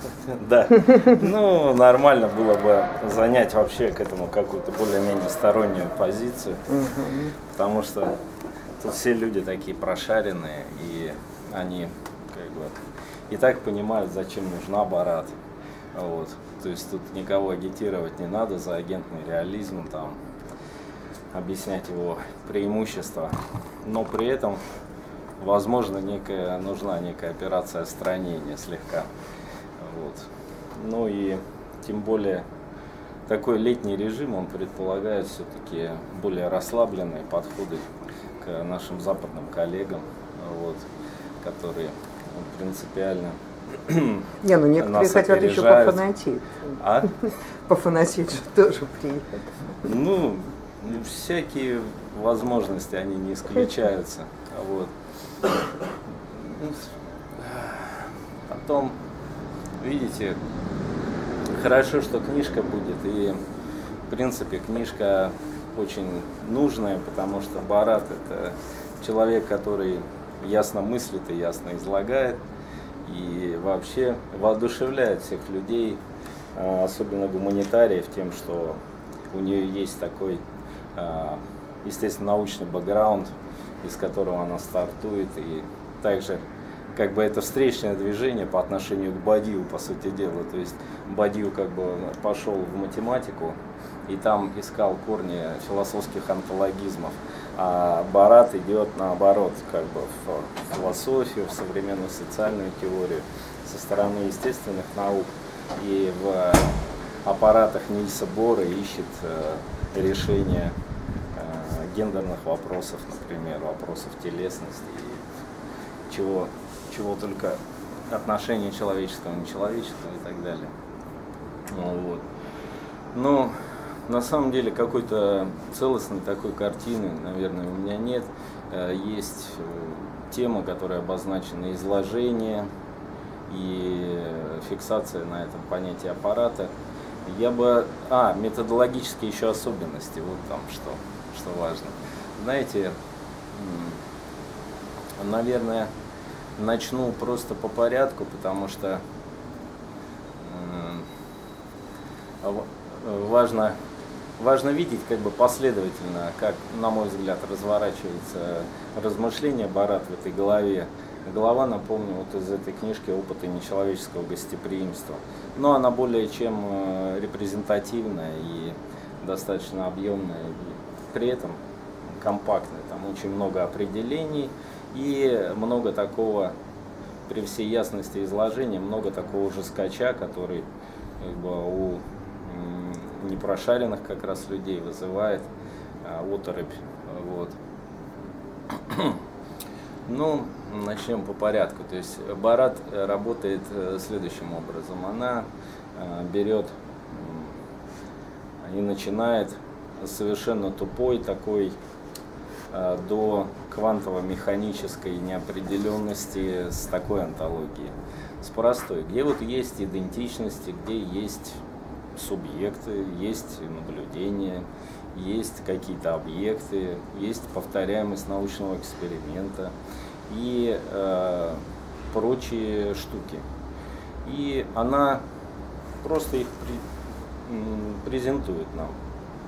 Да. Ну, нормально было бы занять вообще к этому какую-то более-менее стороннюю позицию, потому что тут все люди такие прошаренные, и они как бы и так понимают, зачем нужна Барат. Вот. То есть тут никого агитировать не надо за агентный реализм, там, объяснять его преимущества, но при этом, возможно, нужна некая операция отстранения слегка. Вот. Ну и тем более такой летний режим, он предполагает все-таки более расслабленные подходы к нашим западным коллегам, вот, которые принципиально не, ну некоторые хотят еще пофанатеть. А? Пофанатеть же тоже приятно. Ну, всякие возможности, они не исключаются. Вот. Потом, видите, хорошо, что книжка будет, и в принципе книжка очень нужная, потому что Барат — это человек, который ясно мыслит и ясно излагает, и вообще воодушевляет всех людей, особенно гуманитариев, тем, что у нее есть такой, естественно, научный бэкграунд, из которого она стартует, и также как бы это встречное движение по отношению к Бадию, по сути дела. То есть Бадию как бы пошел в математику и там искал корни философских онтологизмов, а Барат идет наоборот, как бы в философию, в современную социальную теорию со стороны естественных наук, и в аппаратах Нильса Бора ищет решение гендерных вопросов, например, вопросов телесности и чего только отношения человеческого, нечеловеческого и так далее. Вот. Но на самом деле какой-то целостной такой картины, наверное, у меня нет. Есть тема, которая обозначена изложение и фиксация на этом понятии аппарата. Я бы... методологические еще особенности, вот там что важно. Знаете, наверное, начну просто по порядку, потому что важно видеть как бы последовательно, как, на мой взгляд, разворачивается размышление Барат в этой главе. Глава, напомню, вот из этой книжки «Опыты нечеловеческого гостеприимства». Но она более чем репрезентативная и достаточно объемная, и при этом компактная. Там очень много определений и много такого, при всей ясности изложения, много такого же скача, который как бы у непрошаренных как раз людей вызывает оторопь. Вот. Ну, начнем по порядку. То есть Барат работает следующим образом. Она берет и начинает с совершенно тупой такой до квантово-механической неопределенности с такой онтологией, с простой, где вот есть идентичности, где есть субъекты, есть наблюдения, есть какие-то объекты, есть повторяемость научного эксперимента и прочие штуки. И она просто их презентует нам.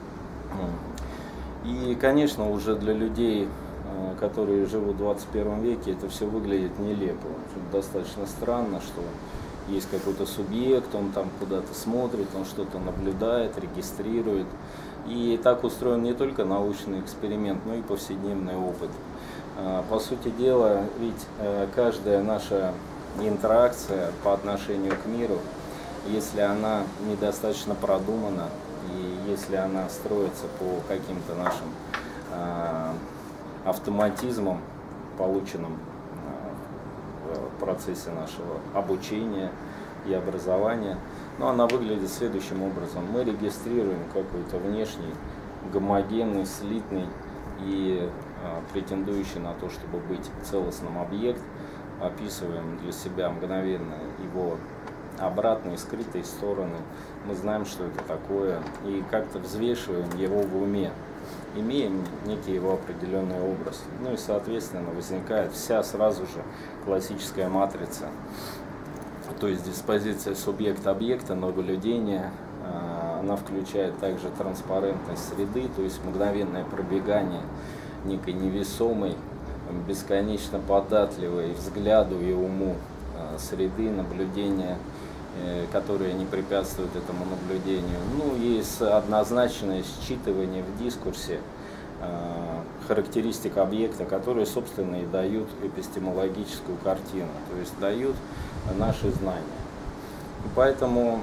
И, конечно, уже для людей, которые живут в 21 веке, это все выглядит нелепо. Достаточно странно, что есть какой-то субъект, он там куда-то смотрит, он что-то наблюдает, регистрирует. И так устроен не только научный эксперимент, но и повседневный опыт. По сути дела, ведь каждая наша интеракция по отношению к миру, если она недостаточно продумана, и если она строится по каким-то нашим автоматизмам, полученным в процессе нашего обучения и образования, но она выглядит следующим образом. Мы регистрируем какой-то внешний, гомогенный, слитный и претендующий на то, чтобы быть целостным объект, описываем для себя мгновенно его обратные, скрытые стороны. Мы знаем, что это такое, и как-то взвешиваем его в уме, имеем некий его определенный образ. Ну и, соответственно, возникает вся сразу же классическая матрица, то есть диспозиция субъекта-объекта наблюдения, она включает также транспарентность среды, то есть мгновенное пробегание некой невесомой, бесконечно податливой взгляду и уму среды, наблюдения, которые не препятствуют этому наблюдению. Ну и однозначное считывание в дискурсе характеристик объекта, которые, собственно, и дают эпистемологическую картину, то есть дают наши знания. И поэтому,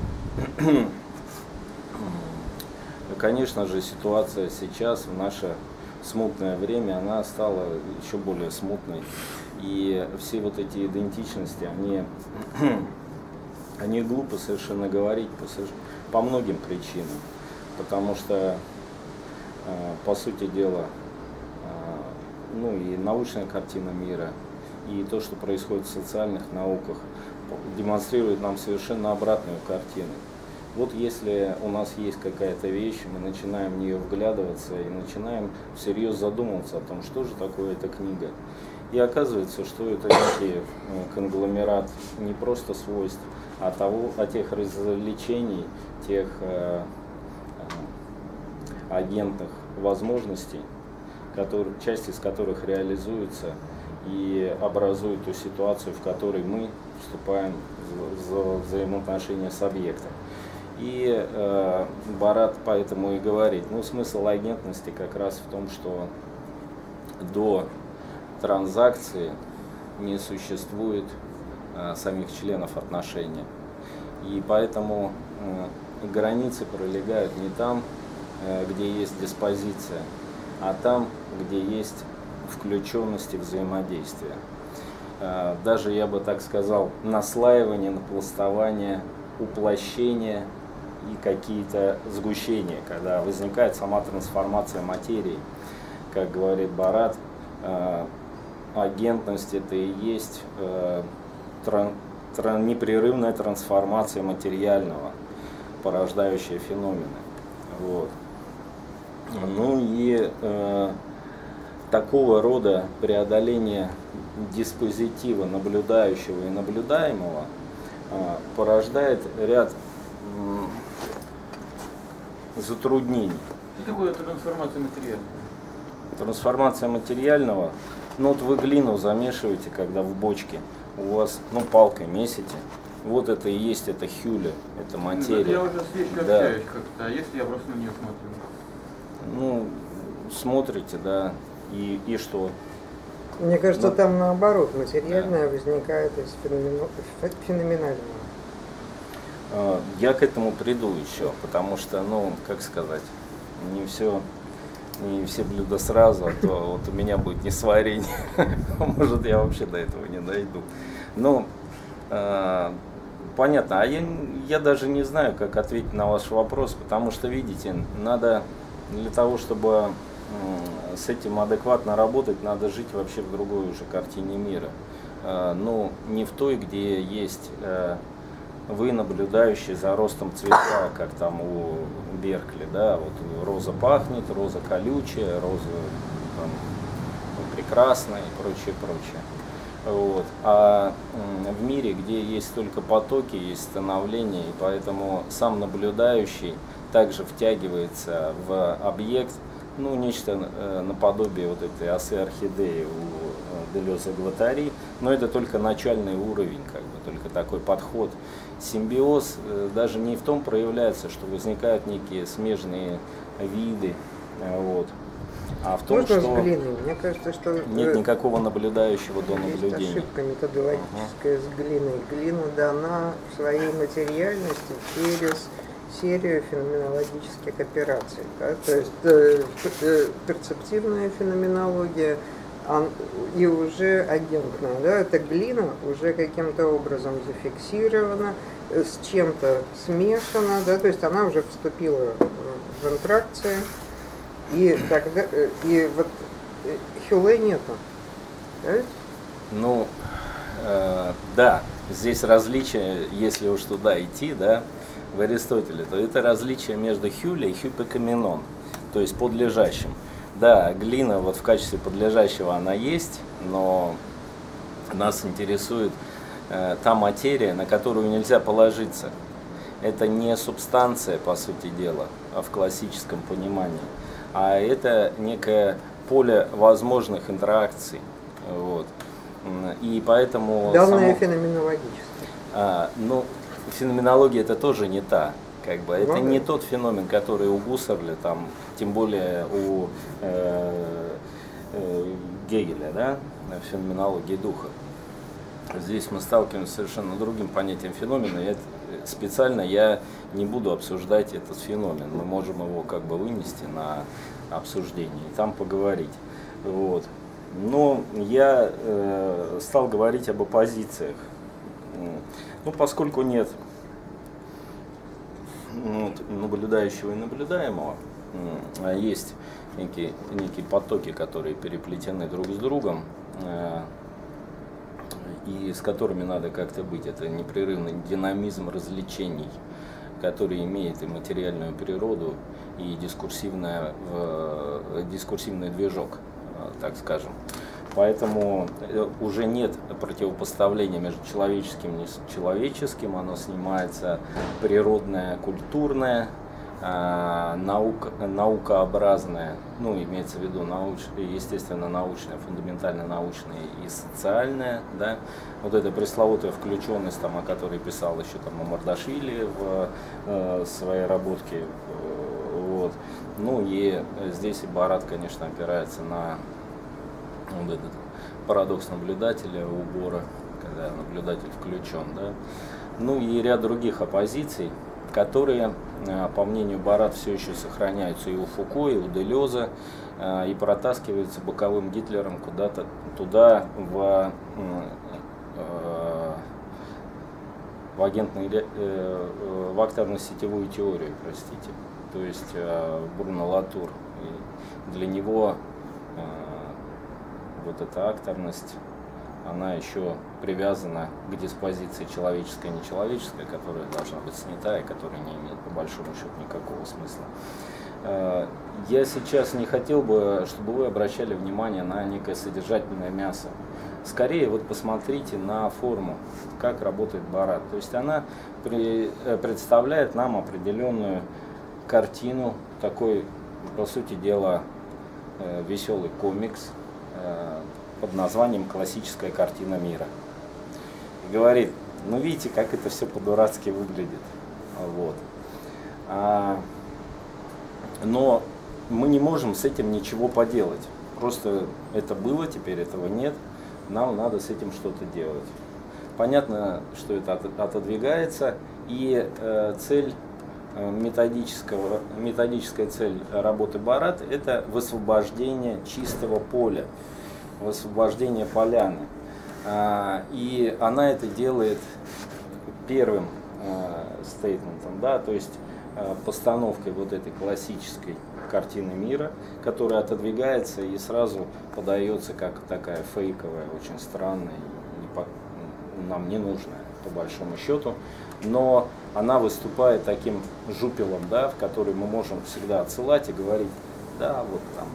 конечно же, ситуация сейчас, в наше смутное время, она стала еще более смутной. И все вот эти идентичности, они глупо совершенно говорить по многим причинам. Потому что, по сути дела, ну и научная картина мира, и то, что происходит в социальных науках, демонстрирует нам совершенно обратную картину. Вот если у нас есть какая-то вещь, мы начинаем в нее вглядываться и начинаем всерьез задумываться о том, что же такое эта книга. И оказывается, что это некий конгломерат не просто свойств, а тех развлечений, тех агентных возможностей, часть из которых реализуется и образует ту ситуацию, в которой мы вступаем в взаимоотношения с объектом. И Барат поэтому и говорит, ну, смысл агентности как раз в том, что до транзакции не существует самих членов отношения. И поэтому границы пролегают не там, где есть диспозиция, а там, где есть включенность и взаимодействие. Даже, я бы так сказал, наслаивание, напластование, уплощение и какие-то сгущения, когда возникает сама трансформация материи. Как говорит Барат, агентность — это и есть непрерывная трансформация материального, порождающая феномены. Вот. Ну и такого рода преодоление диспозитива наблюдающего и наблюдаемого порождает ряд затруднений. Что такое трансформация материального? Трансформация материального, ну вот вы глину замешиваете, когда в бочке, у вас, ну, палкой месите, вот это и есть, это хюля, это материя. Я уже с вещью общаюсь как-то, а если я просто на нее смотрю? Ну, смотрите, да, и что? Мне кажется, там наоборот, материальное возникает из феноменального. Я к этому приду еще, потому что, ну, как сказать, не все блюда сразу, а то вот у меня будет несварение, может, я вообще до этого не дойду. Ну, понятно, а я даже не знаю, как ответить на ваш вопрос, потому что, видите, надо для того, чтобы с этим адекватно работать, надо жить вообще в другой уже картине мира. Ну, не в той, где есть вы, наблюдающие за ростом цветка, как там у Беркли, да, вот роза пахнет, роза колючая, роза там прекрасная и прочее, прочее. Вот. А в мире, где есть только потоки, есть становление, и поэтому сам наблюдающий также втягивается в объект, ну, нечто наподобие вот этой осы орхидеи у Делеза-Гваттари, но это только начальный уровень, как бы, только такой подход. Симбиоз даже не в том проявляется, что возникают некие смежные виды, вот, а в том, можно что с глиной? Мне кажется, что нет никакого наблюдающего до наблюдения. Есть ошибка методологическая с глиной. Глина дана в своей материальности через серию феноменологических операций. Да? То есть перцептивная феноменология и уже агентная. Да? Эта глина уже каким-то образом зафиксирована, с чем-то смешана, да? То есть она уже вступила в интеракцию. И тогда вот Хюле нету. Да? Ну, да, здесь различие, если уж туда идти, да, в Аристотеле, то это различие между хюле и хюпекаменон, то есть подлежащим. Да, глина вот в качестве подлежащего она есть, но нас интересует та материя, на которую нельзя положиться. Это не субстанция, по сути дела, в классическом понимании, а это некое поле возможных интеракций. Вот. И поэтому... Данные феноменологические. Ну, феноменология это тоже не та. Как бы. Это не тот феномен, который у Гуссерля, там, тем более у Гегеля, да, феноменологии духа. Здесь мы сталкиваемся с совершенно другим понятием феномена. И специально я не буду обсуждать этот феномен. Мы можем его как бы вынести на обсуждение и там поговорить. Вот. Но я стал говорить об оппозициях. Ну, поскольку нет наблюдающего и наблюдаемого, а есть некие потоки, которые переплетены друг с другом, и с которыми надо как-то быть. Это непрерывный динамизм развлечений, который имеет и материальную природу, и дискурсивный движок, так скажем. Поэтому уже нет противопоставления между человеческим и нечеловеческим, оно снимается природное, культурное, наукообразное, ну, имеется в виду естественно научное, фундаментально научное и социальное, да, вот эта пресловутая включенность, там, о которой писал еще там Мамардашвили в своей работке, вот. Ну и здесь и Барат, конечно, опирается на вот этот парадокс наблюдателя, убора, когда наблюдатель включен, да. Ну и ряд других оппозиций, которые, по мнению Барат, все еще сохраняются и у Фуко, и у Делеза, и протаскиваются боковым Гитлером куда-то туда, в акторно-сетевую теорию, простите, то есть Бруно Латур. И для него вот эта акторность, она еще привязана к диспозиции человеческая и нечеловеческая, которая должна быть снята и которая не имеет по большому счету никакого смысла. Я сейчас не хотел бы, чтобы вы обращали внимание на некое содержательное мясо. Скорее вот посмотрите на форму, как работает Барат. То есть она представляет нам определенную картину, такой, по сути дела, веселый комикс под названием «Классическая картина мира». И говорит, ну видите, как это все по-дурацки выглядит. Вот. Но мы не можем с этим ничего поделать. Просто это было, теперь этого нет. Нам надо с этим что-то делать. Понятно, что это отодвигается, и цель методическая цель работы Барат – это высвобождение чистого поля, высвобождение поляны. И она это делает первым стейтментом, да, то есть постановкой вот этой классической картины мира, которая отодвигается и сразу подается как такая фейковая, очень странная, нам не нужная по большому счету, но она выступает таким жупелом, да, в который мы можем всегда отсылать и говорить, да, вот там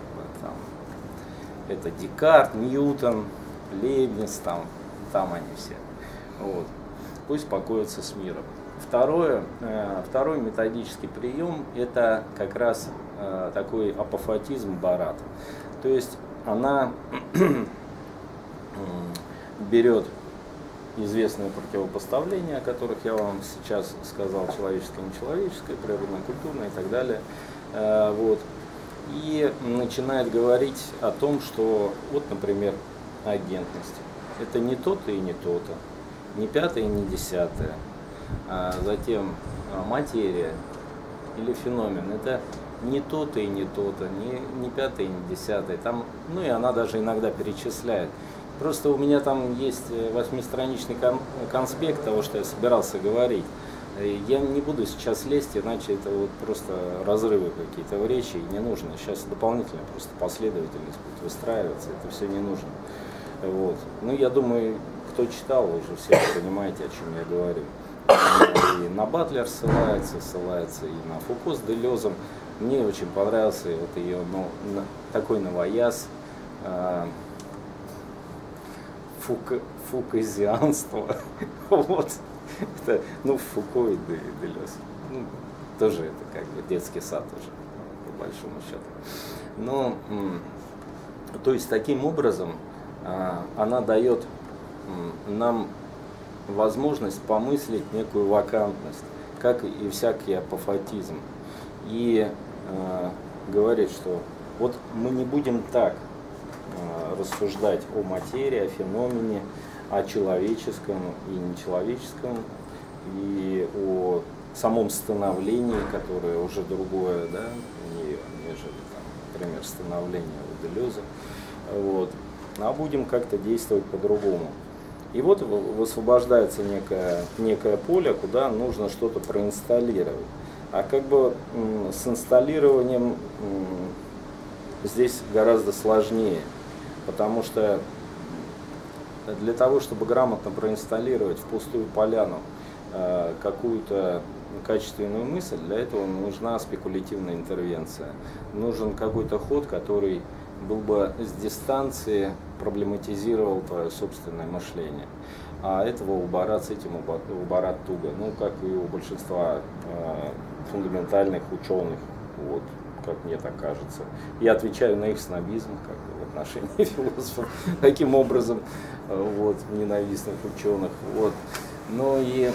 это Декарт, Ньютон, Лейбниц, там они все. Вот. Пусть покоятся с миром. Второй методический прием – это как раз такой апофатизм Барат. То есть она берет известные противопоставления, о которых я вам сейчас сказал, человеческое, нечеловеческое, природно-культурное и так далее. Вот. И начинает говорить о том, что, вот, например, агентность. Это не то-то и не то-то, не пятое и не десятое. А затем материя или феномен. Это не то-то и не то-то, не пятое и не десятое. Там, ну и она даже иногда перечисляет. Просто у меня там есть 8-страничный конспект того, что я собирался говорить. Я не буду сейчас лезть, иначе это вот просто разрывы какие-то в речи, и не нужно. Сейчас дополнительно просто последовательность будет выстраиваться, это все не нужно. Вот. Ну, я думаю, кто читал, уже все понимаете, о чем я говорю. И на Батлер ссылается и на Фуко с Делезом. Мне очень понравился вот ее, ну, такой новояз. фуказианство. Вот. Это, ну, Фуко и Делез. Ну, тоже это как бы детский сад уже, по большому счету. Но, то есть, таким образом, она дает нам возможность помыслить некую вакантность, как и всякий апофатизм. И говорит, что вот мы не будем так рассуждать о материи, о феномене, о человеческом и нечеловеческом, и о самом становлении, которое уже другое, да, нежели, там, например, становление у Делеза. Вот. А будем как-то действовать по-другому. И вот высвобождается некое поле, куда нужно что-то проинсталлировать. А как бы с инсталлированием здесь гораздо сложнее, потому что для того, чтобы грамотно проинсталлировать в пустую поляну какую-то качественную мысль, для этого нужна спекулятивная интервенция. Нужен какой-то ход, который был бы с дистанции проблематизировал твое собственное мышление. А этого у Барат с этим у Барат туго. Ну, как и у большинства фундаментальных ученых, вот, как мне так кажется. Я отвечаю на их снобизм, как бы, в отношении философов, таким образом, вот, ненавистных ученых. Вот. Но и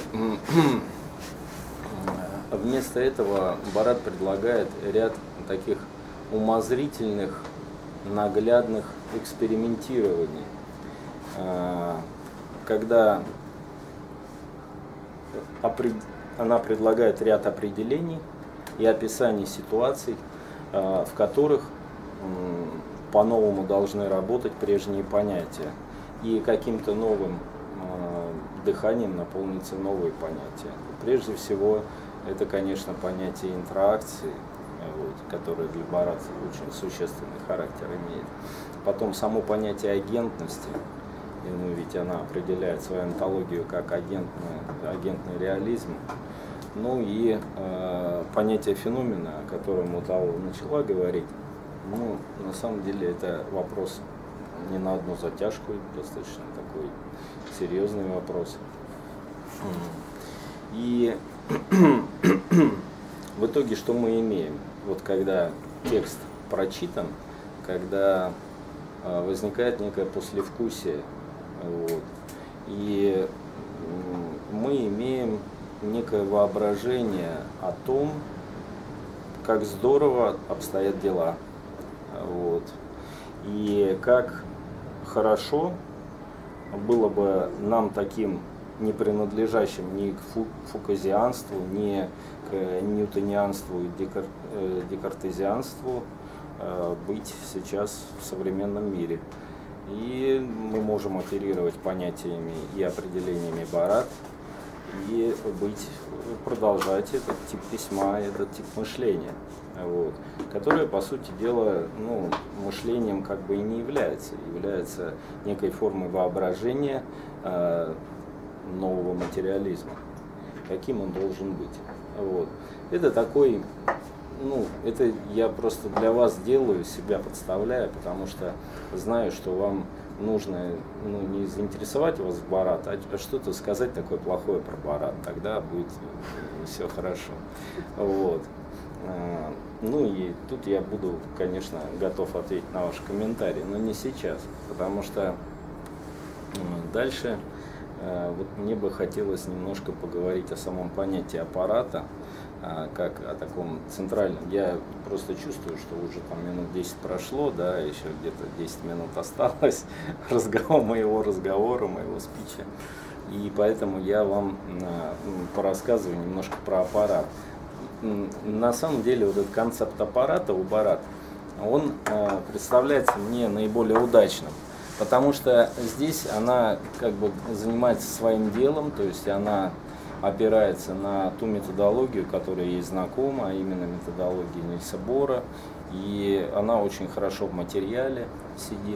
вместо этого Барат предлагает ряд таких умозрительных, наглядных экспериментирований, когда она предлагает ряд определений и описаний ситуаций, в которых по-новому должны работать прежние понятия, и каким-то новым дыханием наполнится новые понятия. Прежде всего, это, конечно, понятие интеракции, вот, которое для Барата очень существенный характер имеет. Потом само понятие агентности, ну, ведь она определяет свою онтологию как агентный реализм. Ну и понятие феномена, о котором Мутаула начала говорить, ну, на самом деле это вопрос не на одну затяжку, достаточно такой серьезный вопрос. И в итоге что мы имеем? Вот когда текст прочитан, когда возникает некое послевкусие, вот, и мы имеем некое воображение о том, как здорово обстоят дела, вот, и как хорошо было бы нам таким, не принадлежащим ни к фуказианству, ни к ньютонианству и декартезианству, быть сейчас в современном мире. И мы можем оперировать понятиями и определениями Барат, и продолжать этот тип письма, этот тип мышления, вот, которое, по сути дела, ну, мышлением как бы и не является некой формой воображения нового материализма, каким он должен быть. Вот. Это такой, ну, это я просто для вас делаю, себя подставляю, потому что знаю, что вам нужно, ну, не заинтересовать вас в Барат, а что-то сказать такое плохое про Барат, тогда будет все хорошо. Вот. Ну и тут я буду, конечно, готов ответить на ваши комментарии, но не сейчас, потому что дальше вот мне бы хотелось немножко поговорить о самом понятии аппарата, как о таком центральном. Я просто чувствую, что уже там минут 10 прошло, да, еще где-то 10 минут осталось моего спича. И поэтому я вам порассказываю немножко про аппарат. На самом деле вот этот концепт аппарата у Барат, он представляется мне наиболее удачным. Потому что здесь она как бы занимается своим делом, то есть она опирается на ту методологию, которая ей знакома, а именно методологию Нильса Бора, и она очень хорошо в материале сидит,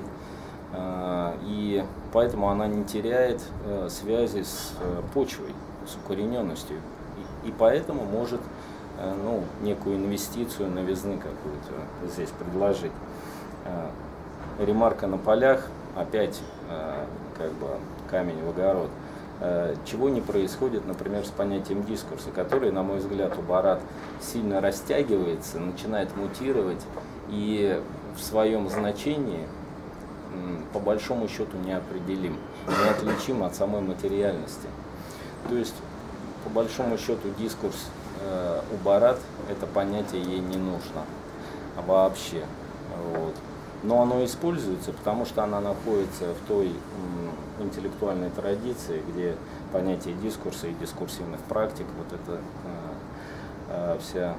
и поэтому она не теряет связи с почвой, с укорененностью, и поэтому может, ну, некую инвестицию, новизны какую-то здесь предложить. Ремарка на полях. Опять как бы камень в огород. Чего не происходит, например, с понятием дискурса, который, на мой взгляд, у Барат сильно растягивается, начинает мутировать и в своем значении по большому счету неопределим, неотличим от самой материальности. То есть, по большому счету, дискурс у Барат, это понятие ей не нужно вообще. Вот. Но оно используется, потому что она находится в той интеллектуальной традиции, где понятие дискурса и дискурсивных практик, вот это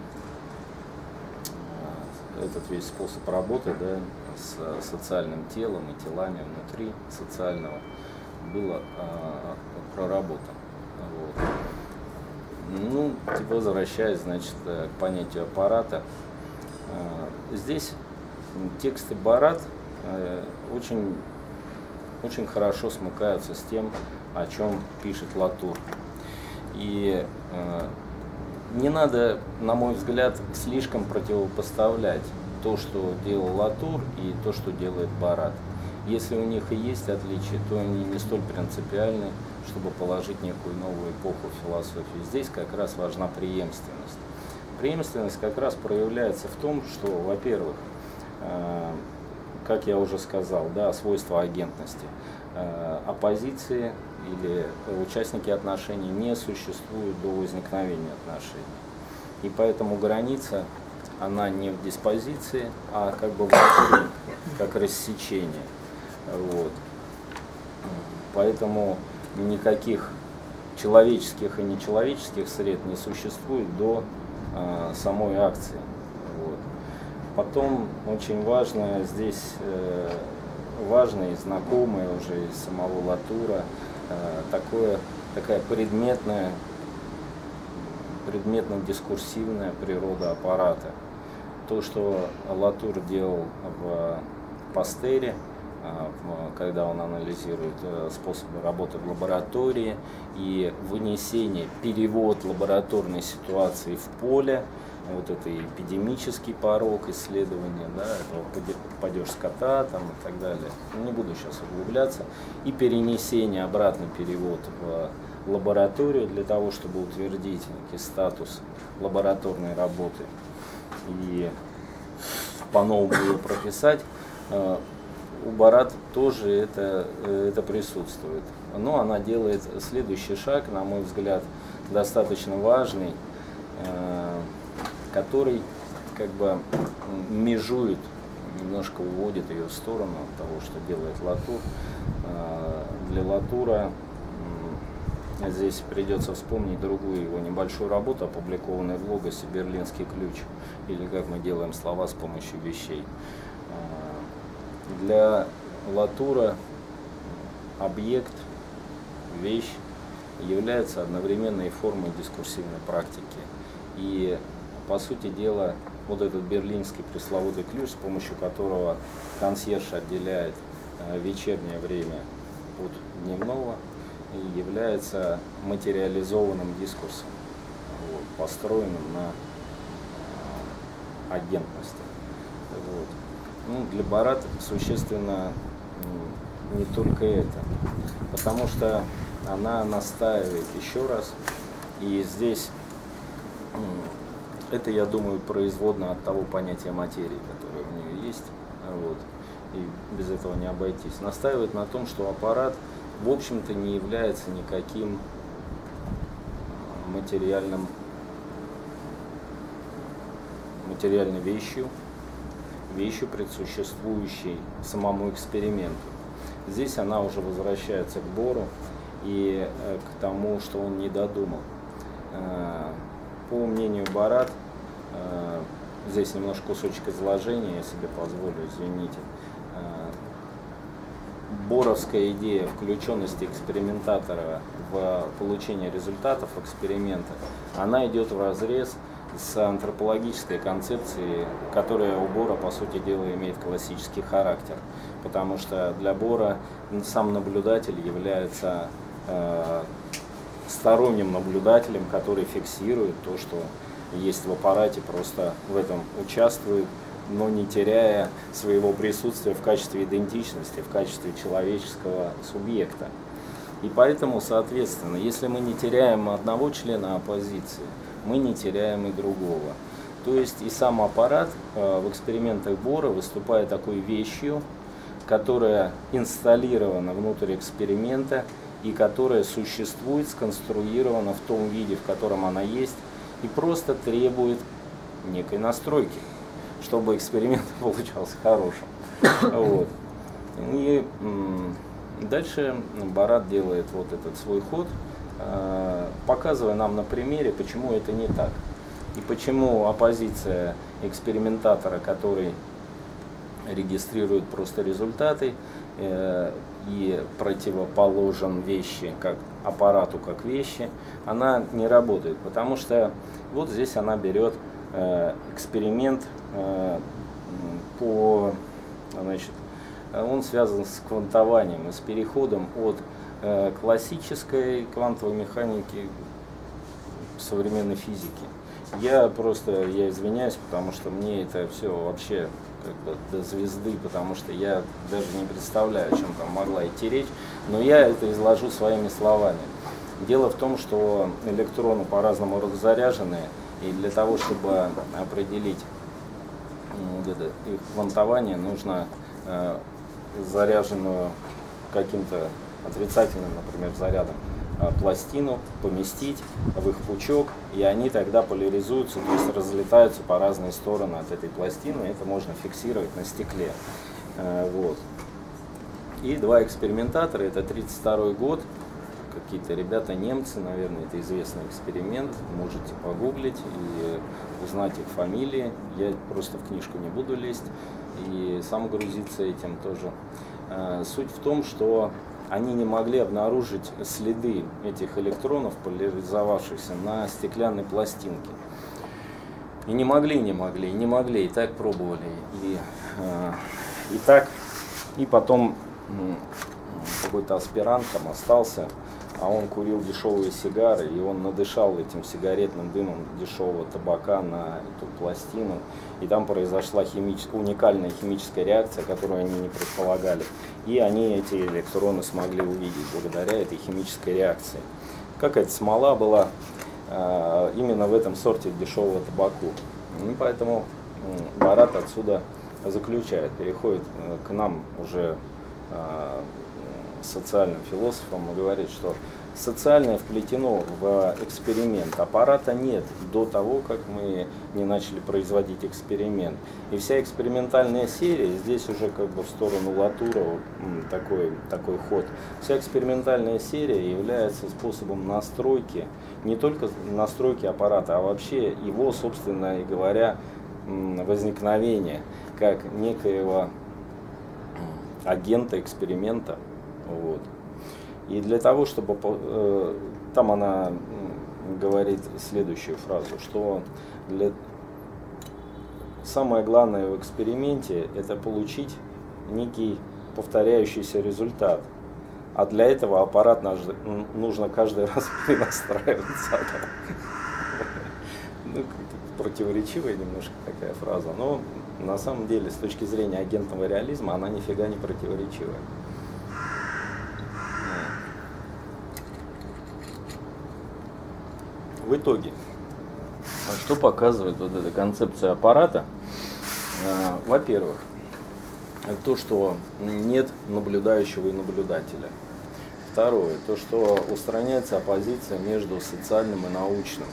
этот весь способ работы, да, с социальным телом и телами внутри социального было проработано. Вот. Ну, возвращаясь, значит, к понятию аппарата, здесь тексты Барат очень хорошо смыкаются с тем, о чем пишет Латур. И не надо, на мой взгляд, слишком противопоставлять то, что делал Латур, и то, что делает Барат. Если у них и есть отличия, то они не столь принципиальны, чтобы положить некую новую эпоху в философии. Здесь как раз важна преемственность. Преемственность как раз проявляется в том, что, во-первых, как я уже сказал, да, свойства агентности. Оппозиции или участники отношений не существуют до возникновения отношений. И поэтому граница, она не в диспозиции, а как бы внутри, как рассечение. Вот. Поэтому никаких человеческих и нечеловеческих сред не существует до самой акции. Вот. Потом очень важно здесь, важно и знакомое уже из самого Латура, такая предметно-дискурсивная природа аппарата. То, что Латур делал в Пастере, когда он анализирует способы работы в лаборатории и вынесение, перевод лабораторной ситуации в поле, вот это эпидемический порог исследования, да, падеж скота там, и так далее. Не буду сейчас углубляться. И перенесение, обратный перевод в лабораторию для того, чтобы утвердить некий статус лабораторной работы и по-новому ее прописать. У Барат тоже это присутствует. Но она делает следующий шаг, на мой взгляд, достаточно важный, который как бы межует, немножко уводит ее в сторону от того, что делает Латур. Для Латура здесь придется вспомнить другую его небольшую работу, опубликованную в Логосе «Берлинский ключ», или «Как мы делаем слова с помощью вещей». Для Латура объект, вещь является одновременной формой дискурсивной практики. И, по сути дела, вот этот берлинский пресловутый ключ, с помощью которого консьерж отделяет вечернее время от дневного, является материализованным дискурсом, вот, построенным на агентности. Вот. Ну, для Барат существенно не только это, потому что она настаивает еще раз, и здесь это, я думаю, производно от того понятия материи, которое у нее есть, вот, и без этого не обойтись. Настаивает на том, что аппарат, в общем-то, не является никаким материальной вещью, предсуществующей самому эксперименту. Здесь она уже возвращается к Бору и к тому, что он не додумал. По мнению Барат, здесь немножко кусочек изложения, я себе позволю, извините. Боровская идея включенности экспериментатора в получение результатов эксперимента, она идет вразрез с антропологической концепцией, которая у Бора, по сути дела, имеет классический характер. Потому что для Бора сам наблюдатель является сторонним наблюдателем, который фиксирует то, что есть в аппарате, просто в этом участвует, но не теряя своего присутствия в качестве идентичности, в качестве человеческого субъекта. И поэтому, соответственно, если мы не теряем одного члена оппозиции, мы не теряем и другого. То есть и сам аппарат в экспериментах Бора выступает такой вещью, которая инсталлирована внутрь эксперимента и которая существует, сконструирована в том виде, в котором она есть, и просто требует некой настройки, чтобы эксперимент получался хорошим. Вот. И дальше Барат делает вот этот свой ход, показывая нам на примере, почему это не так. И почему оппозиция экспериментатора, который регистрирует просто результаты и противоположен вещи, как аппарату, как вещи, она не работает. Потому что вот здесь она берет эксперимент значит, он связан с квантованием и с переходом от классической квантовой механики к современной физике. Я извиняюсь, потому что мне это все вообще как бы до звезды, потому что я даже не представляю, о чем там могла идти речь, но я это изложу своими словами. Дело в том, что электроны по-разному раззаряжены, и для того, чтобы определить вот это их квантование, нужно заряженную каким-то отрицательным, например, зарядом пластину поместить в их пучок, и они тогда поляризуются, то есть разлетаются по разные стороны от этой пластины. Это можно фиксировать на стекле. Вот. И два экспериментатора, это 1932 год, какие-то ребята немцы, наверное, это известный эксперимент, можете погуглить и узнать их фамилии. Я просто в книжку не буду лезть и сам грузиться этим тоже. Суть в том, что они не могли обнаружить следы этих электронов, поляризовавшихся на стеклянной пластинке. И не могли, и так пробовали. И так, и потом какой-то аспирант там остался, а он курил дешевые сигары, и он надышал этим сигаретным дымом дешевого табака на эту пластину, и там произошла уникальная химическая реакция, которую они не предполагали. И они эти электроны смогли увидеть благодаря этой химической реакции. Какая-то смола была именно в этом сорте дешевого табаку. И поэтому Барат отсюда заключает, переходит к нам уже социальным философам и говорит, что социальное вплетено в эксперимент. Аппарата нет до того, как мы не начали производить эксперимент. И вся экспериментальная серия, здесь уже как бы в сторону Латура такой ход, вся экспериментальная серия является способом настройки, не только настройки аппарата, а вообще его, собственно говоря, возникновения, как некоего агента эксперимента. Вот. И для того, чтобы там она говорит следующую фразу, что самое главное в эксперименте это получить некий повторяющийся результат. А для этого аппарат нужно каждый раз перенастраиваться. Ну, противоречивая немножко такая фраза, но на самом деле с точки зрения агентного реализма она нифига не противоречивая. В итоге, что показывает вот эта концепция аппарата? Во-первых, то, что нет наблюдающего и наблюдателя. Второе, то, что устраняется оппозиция между социальным и научным.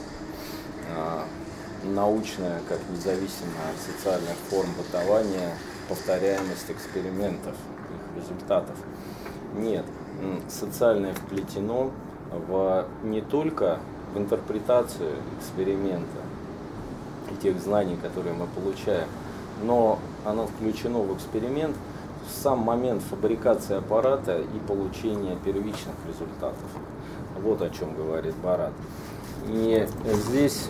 Научная, как независимая от социальных форм бытования, повторяемость экспериментов, их результатов. Нет, социальное вплетено не только в интерпретацию эксперимента и тех знаний, которые мы получаем, но оно включено в эксперимент в сам момент фабрикации аппарата и получения первичных результатов. Вот о чем говорит Барат. И здесь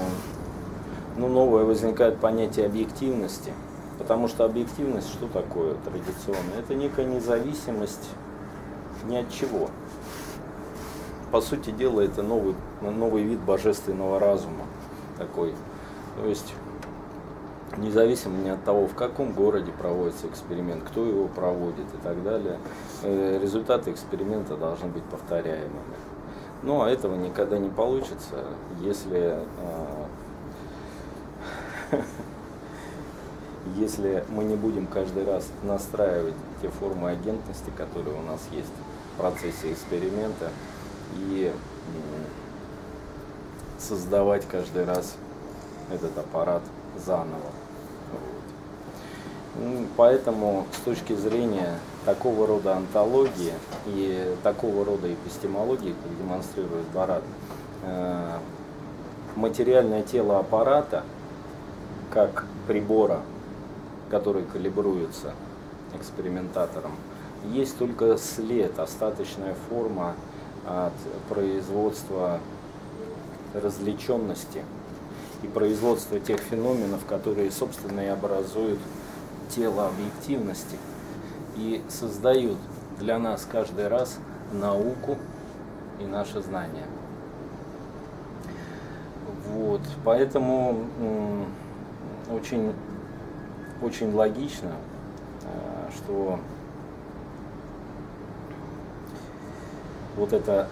новое возникает понятие объективности, потому что объективность что такое традиционно? Это некая независимость ни от чего. По сути дела, это новый вид божественного разума такой. То есть независимо от того, в каком городе проводится эксперимент, кто его проводит и так далее, результаты эксперимента должны быть повторяемыми. Но этого никогда не получится, если мы не будем каждый раз настраивать те формы агентности, которые у нас есть в процессе эксперимента, и создавать каждый раз этот аппарат заново. Вот. Поэтому с точки зрения такого рода онтологии и такого рода эпистемологии, как демонстрирует Барат, материальное тело аппарата, как прибора, который калибруется экспериментатором, есть только след, остаточная форма от производства развлеченности и производства тех феноменов, которые, собственно, и образуют тело объективности и создают для нас каждый раз науку и наше знание. Вот. Поэтому очень логично, что вот это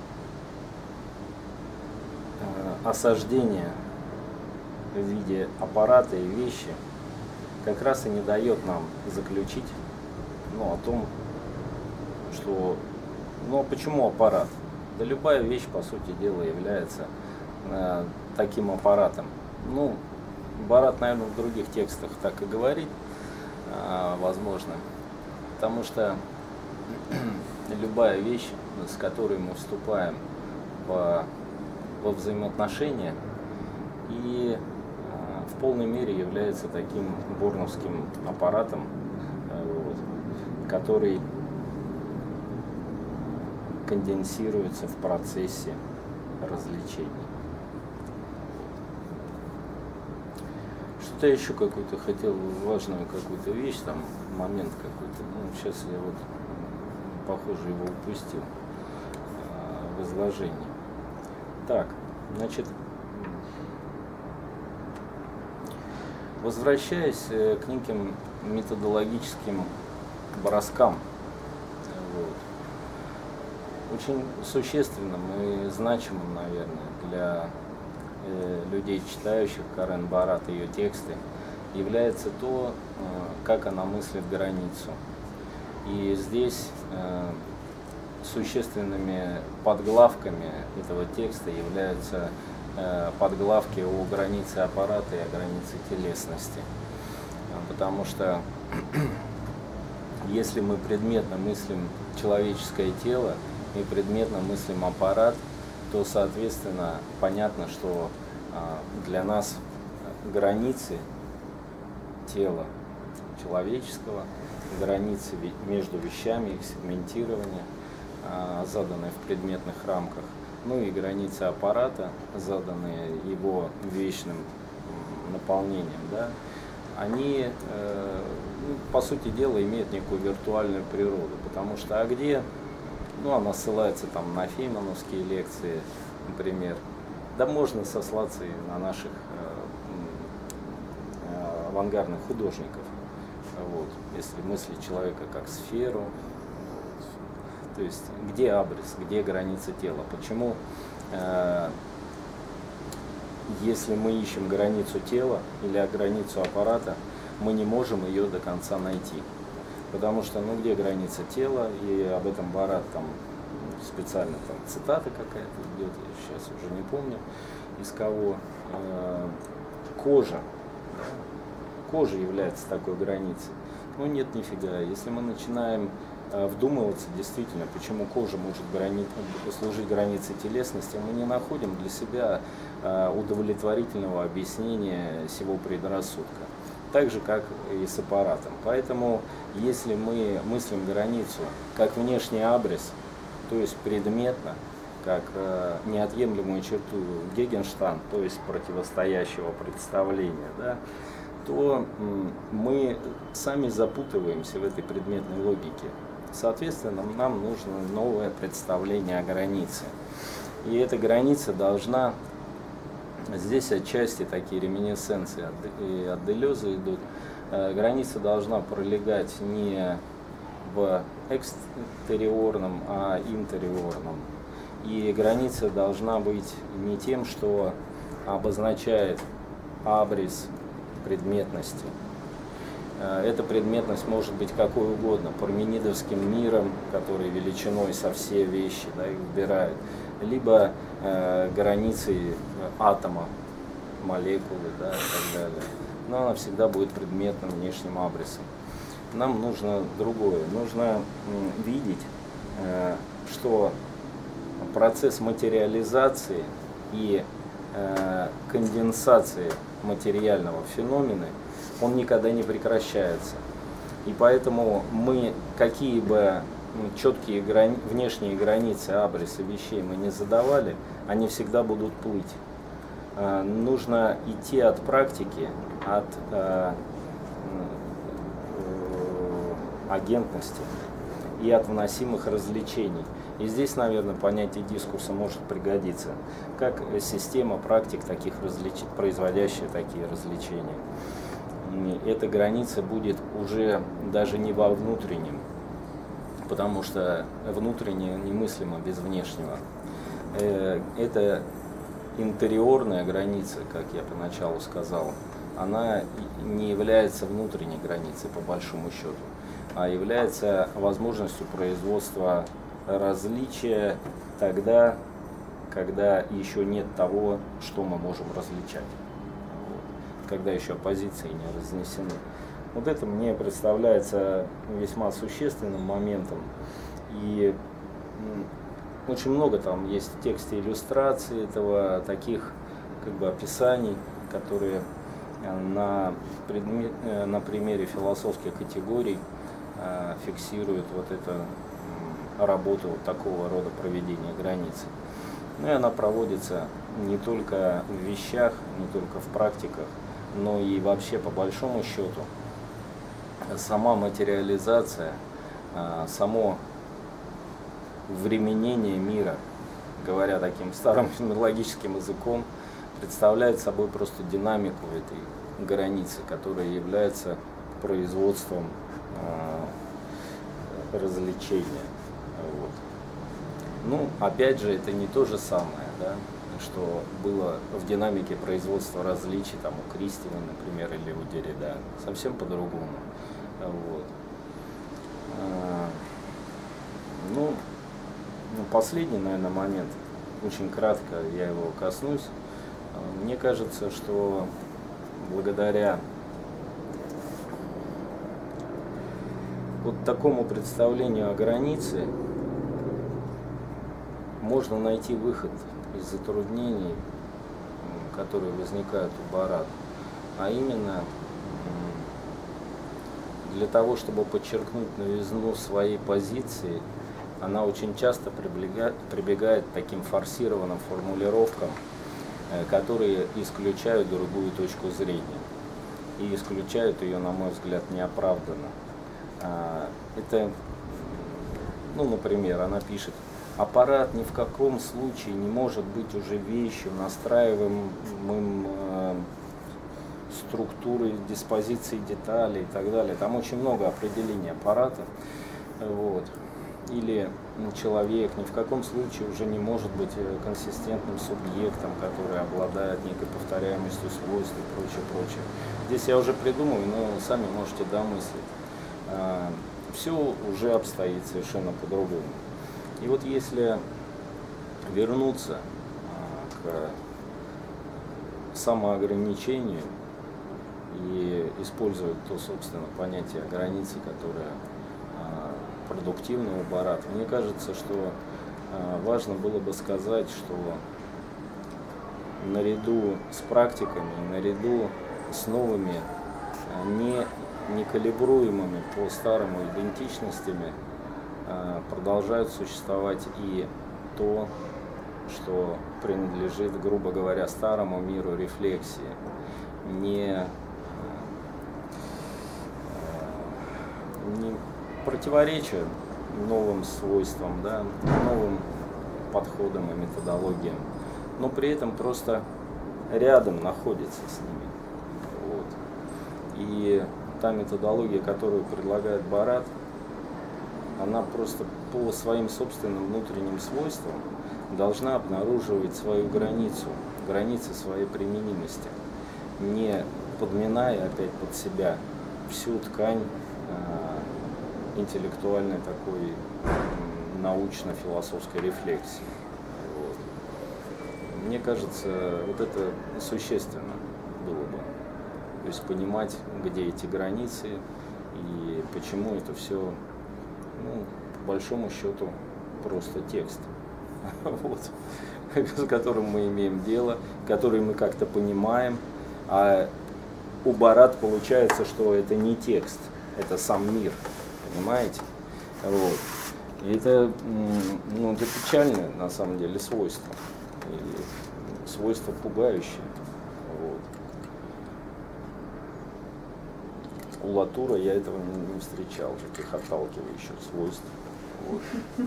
осаждение в виде аппарата и вещи как раз и не дает нам заключить о том, что почему аппарат? Да любая вещь, по сути дела, является таким аппаратом. Барат, наверное, в других текстах так и говорит, возможно, потому что любая вещь, с которой мы вступаем во взаимоотношения, и в полной мере является таким борновским аппаратом, который конденсируется в процессе развлечений. Что-то еще какую-то хотел, важную какую-то вещь, момент какой-то, сейчас я похоже, его упустил в изложении. Так, значит, возвращаясь к неким методологическим броскам, очень существенным и значимым, наверное, для людей, читающих Карен Барат и ее тексты, является то, как она мыслит границу. И здесь существенными подглавками этого текста являются подглавки о границе аппарата и о границе телесности. Потому что если мы предметно мыслим человеческое тело и предметно мыслим аппарат, то, соответственно, понятно, что для нас границы тела человеческого, границы между вещами, их сегментирование, заданные в предметных рамках, и границы аппарата, заданные его вечным наполнением, они, по сути дела, имеют некую виртуальную природу, потому что где, она ссылается на феймановские лекции, например, да можно сослаться и на наших авангардных художников, если мыслить человека как сферу, то есть где абрис, где граница тела, почему, если мы ищем границу тела или границу аппарата, мы не можем ее до конца найти. Потому что, где граница тела, и об этом Барат специально цитата какая-то идет, я сейчас уже не помню, из кого. Кожа. Кожа является такой границей. Нет, нифига. Если мы начинаем вдумываться, действительно, почему кожа может служить границей телесности, мы не находим для себя удовлетворительного объяснения сего предрассудка. Так же, как и с аппаратом. Поэтому, если мы мыслим границу как внешний абрис, то есть предметно, как неотъемлемую черту Гегенштанд, то есть противостоящего представления, то мы сами запутываемся в этой предметной логике. Соответственно, нам нужно новое представление о границе. И эта граница должна Здесь отчасти такие реминисценции от Делеза идут. Граница должна пролегать не в экстериорном, а интериорном. И граница должна быть не тем, что обозначает абрис предметности. Эта предметность может быть какой угодно, парменидовским миром, который величиной со все вещи, да, их вбирает, либо границей атома, молекулы, да, и так далее. Но она всегда будет предметным внешним абрисом. Нам нужно другое. Нужно видеть, что процесс материализации и конденсации материального феномена, он никогда не прекращается. И поэтому мы, какие бы четкие внешние границы абриса вещей мы не задавали, они всегда будут плыть. Нужно идти от практики, от агентности и от вносимых развлечений. И здесь, наверное, понятие дискурса может пригодиться, как система практик, производящая такие развлечения. Эта граница будет уже даже не во внутреннем, потому что внутреннее немыслимо без внешнего. Это интериорная граница, как я поначалу сказал, она не является внутренней границей по большому счету, а является возможностью производства различия тогда, когда еще нет того, что мы можем различать, когда еще позиции не разнесены. Вот это мне представляется весьма существенным моментом. И очень много там есть в тексте иллюстраций этого, таких как бы описаний, которые на примере философских категорий фиксируют вот эту работу вот такого рода проведения границы. Ну и она проводится не только в вещах, не только в практиках, но и вообще по большому счету сама материализация, само временение мира, говоря таким старым феноменологическим языком, представляет собой просто динамику этой границы, которая является производством развлечения. Вот. Ну, опять же, это не то же самое, да, что было в динамике производства различий там, у Кристина, например, или у Деррида. Совсем по-другому. Вот. Ну, последний, наверное, момент, очень кратко я его коснусь. Мне кажется, что благодаря вот такому представлению о границе можно найти выход из затруднений, которые возникают у Барат. А именно для того, чтобы подчеркнуть новизну своей позиции, она очень часто прибегает к таким форсированным формулировкам, которые исключают другую точку зрения. И исключают ее, на мой взгляд, неоправданно. Это, ну, например, она пишет: аппарат ни в каком случае не может быть уже вещью, настраиваемым структурой, диспозицией деталей и так далее. Там очень много определений аппарата. Вот. Или человек ни в каком случае уже не может быть консистентным субъектом, который обладает некой повторяемостью свойств и прочее, прочее. Здесь я уже придумаю, но сами можете домыслить. Все уже обстоит совершенно по-другому. И вот если вернуться к самоограничению и использовать то, собственно, понятие границы, которое продуктивно у Барат, мне кажется, что важно было бы сказать, что наряду с практиками, наряду с новыми, некалибруемыми по старому идентичностями, продолжают существовать и то, что принадлежит, грубо говоря, старому миру рефлексии, не противоречия новым свойствам, да, новым подходам и методологиям, но при этом просто рядом находится с ними. Вот. И та методология, которую предлагает Барат, она просто по своим собственным внутренним свойствам должна обнаруживать свою границу, границы своей применимости, не подминая опять под себя всю ткань интеллектуальной такой научно-философской рефлексии. Вот. Мне кажется, вот это существенно было бы. То есть понимать, где эти границы и почему это все, ну, по большому счету, просто текст, вот, с которым мы имеем дело, который мы как-то понимаем. А у Барат получается, что это не текст, это сам мир, понимаете? Вот. И это, ну, это печальное, на самом деле, свойство. И свойство пугающее. Вот. У Латура я этого не встречал, таких отталкивающих свойств. Вот.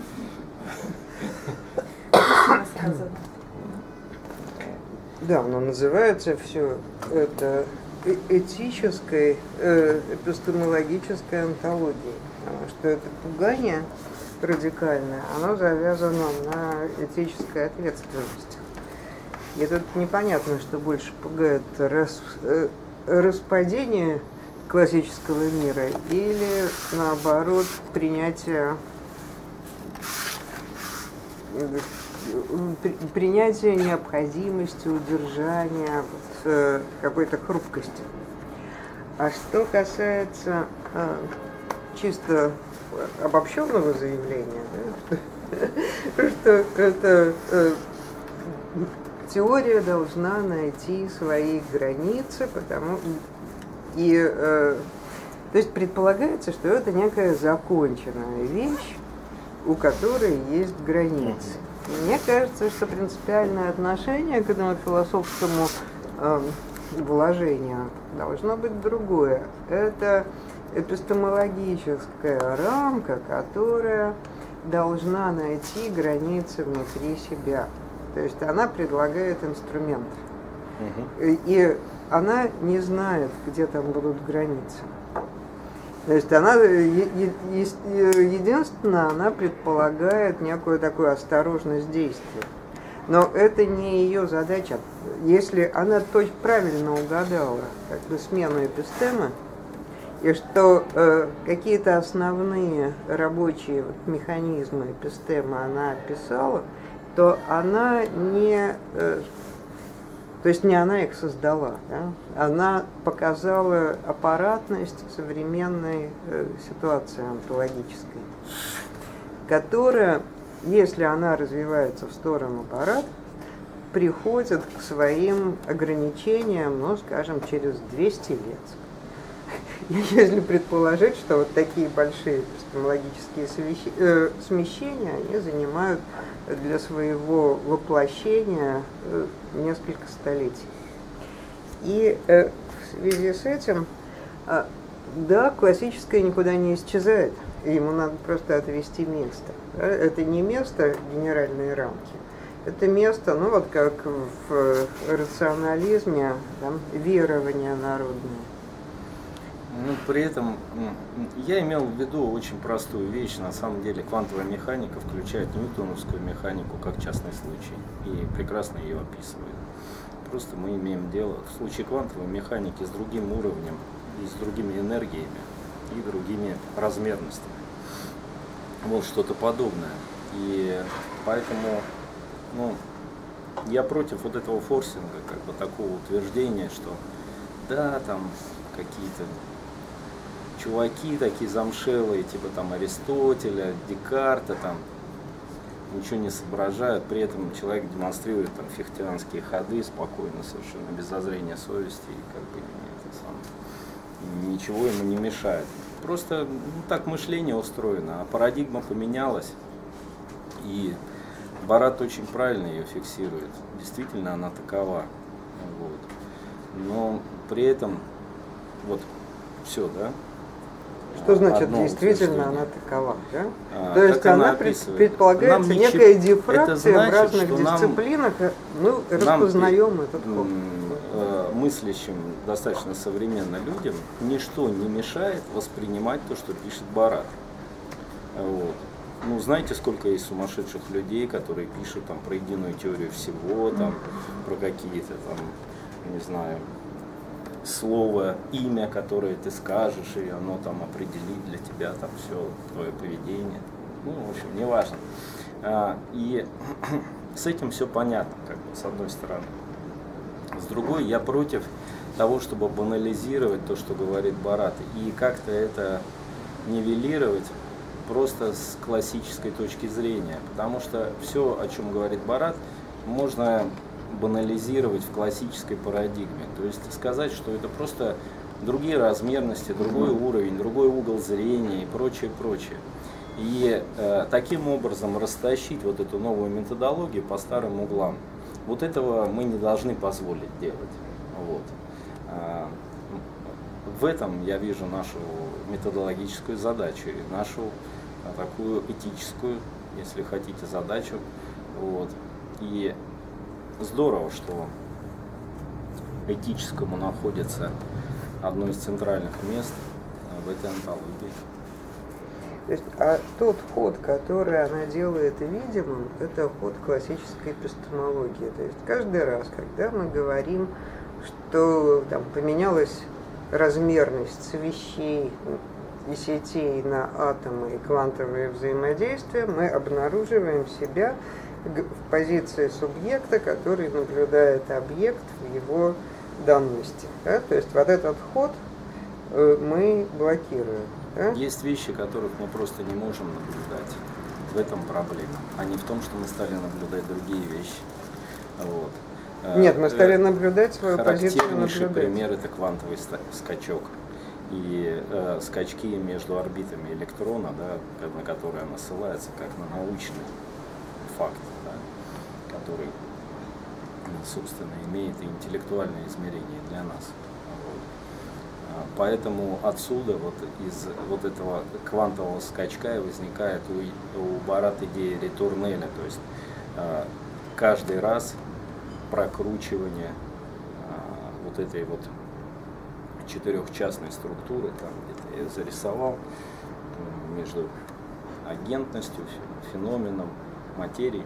Да, но называется все это этической, эпистемологической антологией, потому что это пугание радикальное, оно завязано на этической ответственности. И тут непонятно, что больше пугает распадение классического мира или, наоборот, принятие необходимости удержания какой-то хрупкости. А что касается чисто обобщенного заявления, да, что это теория должна найти свои границы, то есть предполагается, что это некая законченная вещь, у которой есть границы. Мне кажется, что принципиальное отношение к этому философскому вложению должно быть другое. Это эпистемологическая рамка, которая должна найти границы внутри себя. То есть она предлагает инструмент. И она не знает, где там будут границы. То есть она, единственное, она предполагает некую такую осторожность действия. Но это не ее задача. Если она правильно угадала как бы смену эпистемы, и что какие-то основные рабочие механизмы эпистемы она описала, то она не... То есть не она их создала, да? Она показала аппаратность современной ситуации онтологической, которая, если она развивается в сторону аппарата, приходит к своим ограничениям, ну, скажем, через 200 лет. Если предположить, что вот такие большие эпистемологические смещения, они занимают для своего воплощения несколько столетий. И в связи с этим, да, классическое никуда не исчезает, ему надо просто отвести место. Да? Это не место генеральной рамки, это место, ну вот как в рационализме, там, верование народное. Ну, при этом я имел в виду очень простую вещь. На самом деле квантовая механика включает ньютоновскую механику как частный случай и прекрасно ее описывает. Просто мы имеем дело в случае квантовой механики с другим уровнем и с другими энергиями и другими размерностями. Вот что-то подобное. И поэтому, ну, я против вот этого форсинга, как бы такого утверждения, что да, там какие-то чуваки такие замшелые, типа там Аристотеля, Декарта, там ничего не соображают, при этом человек демонстрирует там фихтеанские ходы спокойно, совершенно без зазрения совести, и как бы ничего ему не мешает. Просто так мышление устроено, а парадигма поменялась, и Барат очень правильно ее фиксирует. Действительно, она такова. Вот. Но при этом, вот, все, да, Что значит одно действительно утверждение. она такова? Да? То есть как она она описывает? предполагается Нам некая это дифракция значит, в разных что нам- дисциплинах. Мы распознаем этот ход. Мыслящим, достаточно современно людям ничто не мешает воспринимать то, что пишет Барат. Вот. Ну, знаете, сколько есть сумасшедших людей, которые пишут там про единую теорию всего, там, про какие-то там, не знаю, слово, имя, которое ты скажешь, и оно там определит для тебя там все твое поведение. Ну, в общем, неважно. И с этим все понятно, как бы, с одной стороны. С другой, я против того, чтобы банализировать то, что говорит Барат, и как-то это нивелировать просто с классической точки зрения. Потому что все, о чем говорит Барат, можно банализировать в классической парадигме. То есть сказать, что это просто другие размерности, другой уровень, другой угол зрения и прочее, прочее. И таким образом растащить вот эту новую методологию по старым углам. Вот этого мы не должны позволить делать. Вот. В этом я вижу нашу методологическую задачу и нашу такую этическую, если хотите, задачу. Вот. И здорово, что этическому находится одно из центральных мест в этой антологии. То есть, а тот ход, который она делает видимым, это ход классической эпистемологии. То есть каждый раз, когда мы говорим, что там поменялась размерность вещей и сетей на атомы и квантовые взаимодействия, мы обнаруживаем себя в позиции субъекта, который наблюдает объект в его данности. Да? То есть вот этот ход мы блокируем. Да? Есть вещи, которых мы просто не можем наблюдать. В этом проблема, а не в том, что мы стали наблюдать другие вещи. Вот. Нет, мы стали наблюдать свою позицию Характернейший наблюдать. пример — это квантовый скачок. И скачки между орбитами электрона, да, на которые она ссылается, как на научный факт, да, который, собственно, имеет и интеллектуальное измерение для нас. Вот. Поэтому отсюда, вот из вот этого квантового скачка, возникает у Барат идея ретурнеля, то есть каждый раз прокручивание вот этой вот четырехчастной структуры, там где-то я зарисовал между агентностью, феноменом, материей.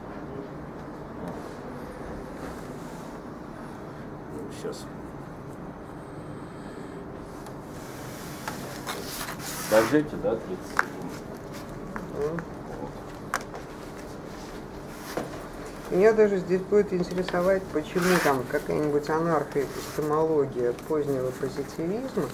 Сейчас. Подождите, да, 30 секунд. Меня даже здесь будет интересовать, почему там какая-нибудь анархоэпистемология позднего позитивизма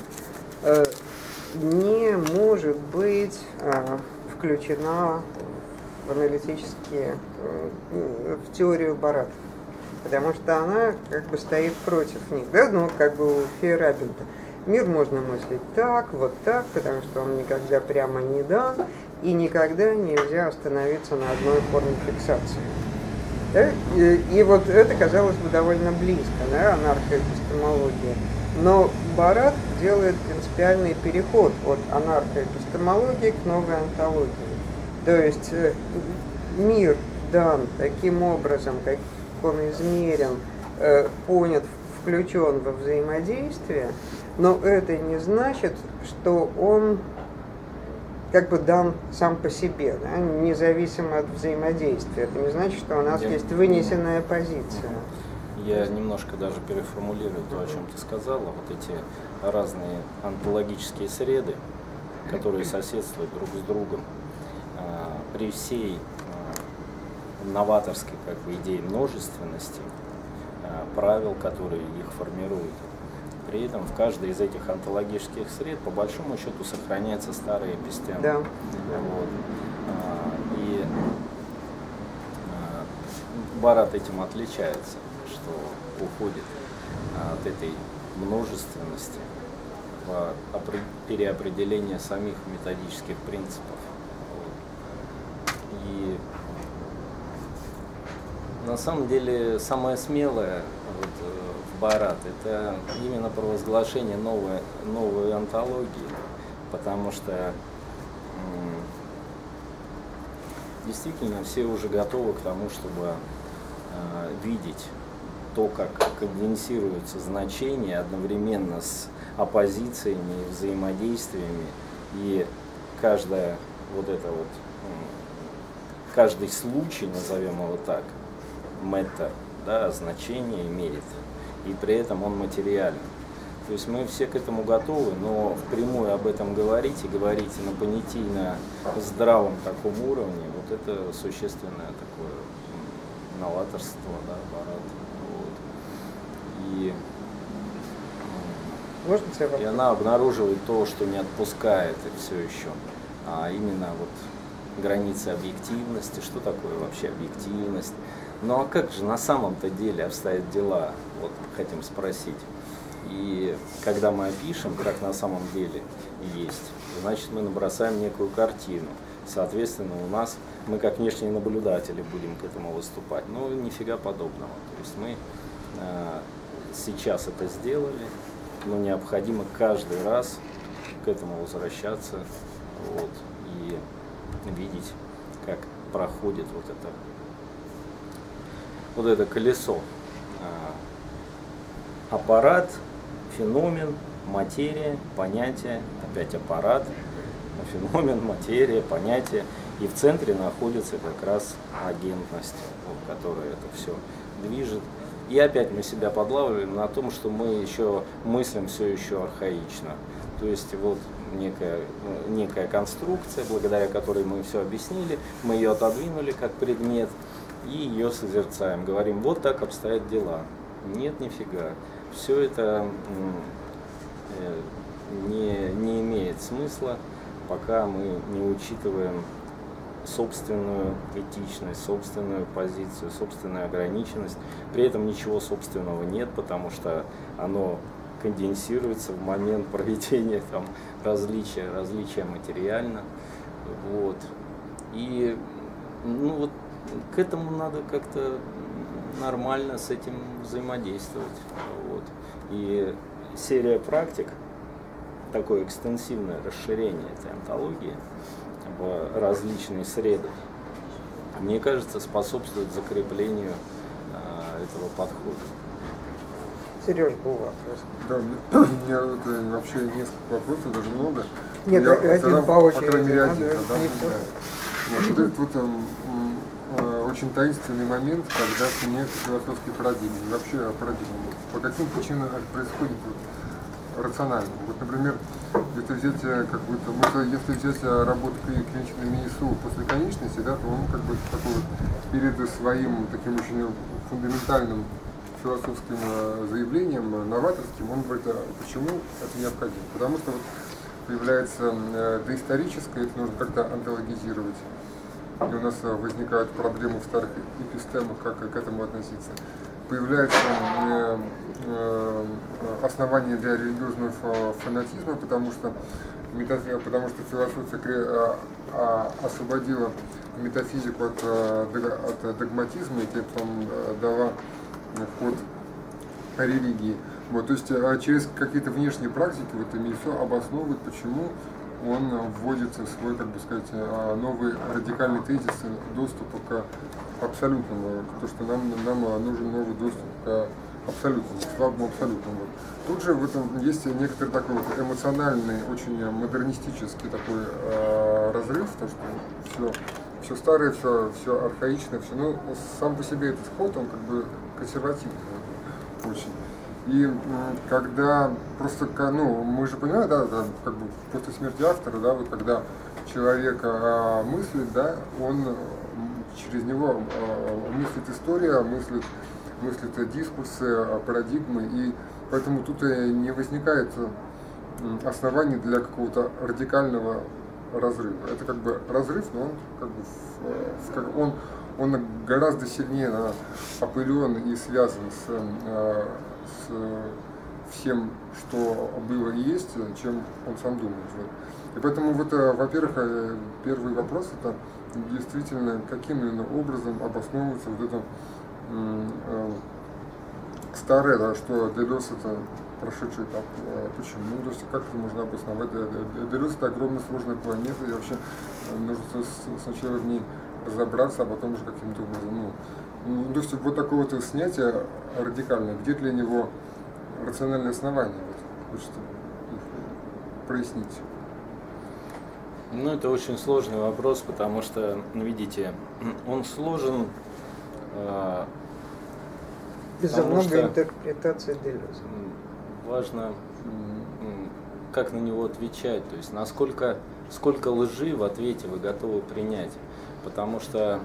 не может быть включена в аналитические, в теорию Барата. Потому что она как бы стоит против них, да, ну как бы у Фейерабента. Мир можно мыслить так, вот так, потому что он никогда прямо не дан, и никогда нельзя остановиться на одной форме фиксации. Да? И вот это, казалось бы, довольно близко, да, анархоэпистемология. Но Барат делает принципиальный переход от анархоэпистемологии к новой онтологии. То есть мир дан таким образом, как он измерен, понят, включен во взаимодействие, но это не значит, что он как бы дан сам по себе, да, независимо от взаимодействия. Это не значит, что у нас есть вынесенная позиция. Я немножко даже переформулирую то, о чем ты сказала. Вот эти разные онтологические среды, которые соседствуют друг с другом, при всей новаторской как бы идее множественности, правил, которые их формируют. При этом в каждой из этих онтологических сред по большому счету сохраняется старая эпистема. Да. Вот. И Барат этим отличается, что уходит от этой множественности в переопределение самих методических принципов. Вот. И на самом деле самое смелое вот, в Барат — это именно провозглашение новой онтологии, потому что действительно все уже готовы к тому, чтобы видеть то, как конденсируются значения одновременно с оппозициями и взаимодействиями, и каждый случай, назовем его так, matter, да, значение имеет, и при этом он материален. То есть мы все к этому готовы, но впрямую об этом говорить и говорить на понятийно здравом таком уровне, вот это существенное такое новаторство, да, аппарат. Вот. И она обнаруживает то, что не отпускает и все еще, а именно вот границы объективности, что такое вообще объективность. Ну а как же на самом-то деле обстоят дела, вот хотим спросить. И когда мы опишем, как на самом деле есть, значит мы набросаем некую картину. Соответственно, мы как внешние наблюдатели будем к этому выступать. Но нифига подобного. То есть мы сейчас это сделали, но необходимо каждый раз к этому возвращаться, вот, и видеть, как проходит вот это колесо. Аппарат, феномен, материя, понятие, опять аппарат, феномен, материя, понятие. И в центре находится как раз агентность, которая это все движет. И опять мы себя подлавливаем на том, что мы еще мыслим все еще архаично. То есть вот некая конструкция, благодаря которой мы все объяснили, мы ее отодвинули как предмет и ее созерцаем. Говорим, вот так обстоят дела. Нет, нифига. Все это не имеет смысла, пока мы не учитываем собственную этичность, собственную позицию, собственную ограниченность. При этом ничего собственного нет, потому что оно конденсируется в момент проведения там, различия материально. Вот. И вот к этому надо как-то нормально с этим взаимодействовать. Вот. И серия практик, такое экстенсивное расширение этой онтологии в различные среды, мне кажется, способствует закреплению этого подхода. Сереж, был вопрос. Да, у меня вообще несколько вопросов, даже много. Нет, один по очереди. По крайней мере, один. Вот этот очень таинственный момент, когда меняются философские парадигмы, вообще парадигмы. По каким причинам это происходит рационально? Вот, например, если взять работу клиничной МИИСУ после конечности, да, то он как бы такой вот перед своим таким очень фундаментальным философским заявлением, новаторским, он говорит, почему это необходимо? Потому что вот появляется доисторическое, это нужно как-то онтологизировать. И у нас возникают проблемы в старых эпистемах, как к этому относиться. Появляется основание для религиозного фанатизма, потому что философия освободила метафизику от догматизма и тем самым дала вход религии. Вот, то есть через какие-то внешние практики вот МИИСУ обосновывает, почему он вводит свой, как бы сказать, новый радикальный тезис доступа к абсолютному, то, что нам нужен новый доступ к абсолютному, к слабому абсолютному. Вот. Тут же в этом есть некоторый такой вот эмоциональный, очень модернистический такой разрыв, то, что все старое, все архаичное, все, но сам по себе этот ход, он как бы консервативный очень. И когда просто, мы же понимаем, да, как бы после смерти автора, да, вот когда человек мыслит, да, он через него мыслит история, мыслит дискурсы, парадигмы, и поэтому тут не возникает оснований для какого-то радикального разрыва. Это как бы разрыв, но он как бы он гораздо сильнее опылен и связан с всем, что было и есть, чем он сам думает. Вот. И поэтому, во-первых, первый вопрос это действительно, каким именно образом обосновывается вот это старое, да, что DDoS это прошедший этап. Почему? Ну, то есть как это можно обосновать? DDoS это огромная сложная планета, и вообще нужно сначала в ней разобраться, а потом уже каким-то образом. Ну, то есть вот такое вот снятие радикальное, где для него рациональное основание? Вот, хочется их прояснить. Ну, это очень сложный вопрос, потому что, видите, он сложен. Из-за много интерпретаций DDoS. Важно, как на него отвечать, то есть сколько лжи в ответе вы готовы принять. Потому что,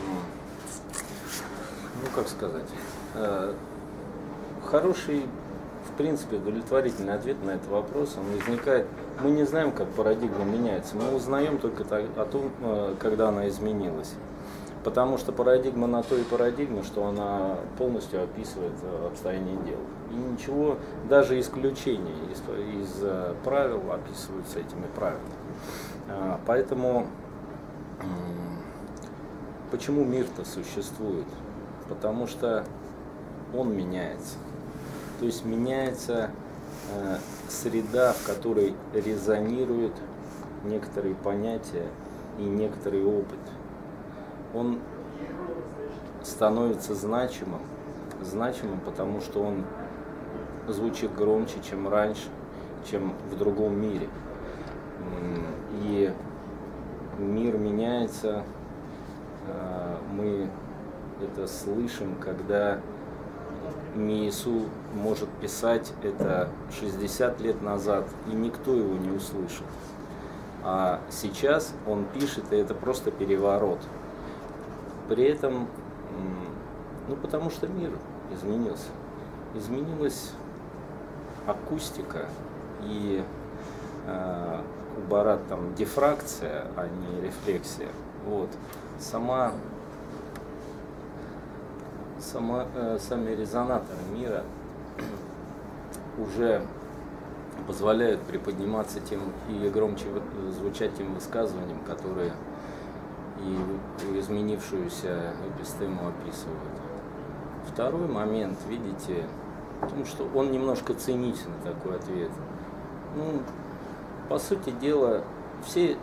ну как сказать, хороший, в принципе, удовлетворительный ответ на этот вопрос, он возникает. Мы не знаем, как парадигма меняется, мы узнаем только о том, когда она изменилась. Потому что парадигма на то и парадигма, что она полностью описывает обстояние дел. И ничего, даже исключения из правил описываются этими правилами. Поэтому, почему мир-то существует? Потому что он меняется. То есть меняется среда, в которой резонируют некоторые понятия и некоторый опыт. Он становится значимым, потому что он звучит громче, чем раньше, чем в другом мире. И мир меняется, мы это слышим, когда Миесу может писать это 60 лет назад, и никто его не услышит. А сейчас он пишет, и это просто переворот. При этом, ну потому что мир изменился. Изменилась акустика и у Барат там дифракция, а не рефлексия. Вот. Сами резонаторы мира уже позволяют приподниматься тем и громче звучать тем высказываниям, которые и изменившуюся эпистему описывают. Второй момент, видите, в том, что он немножко циничный, такой ответ. Ну, по сути дела, все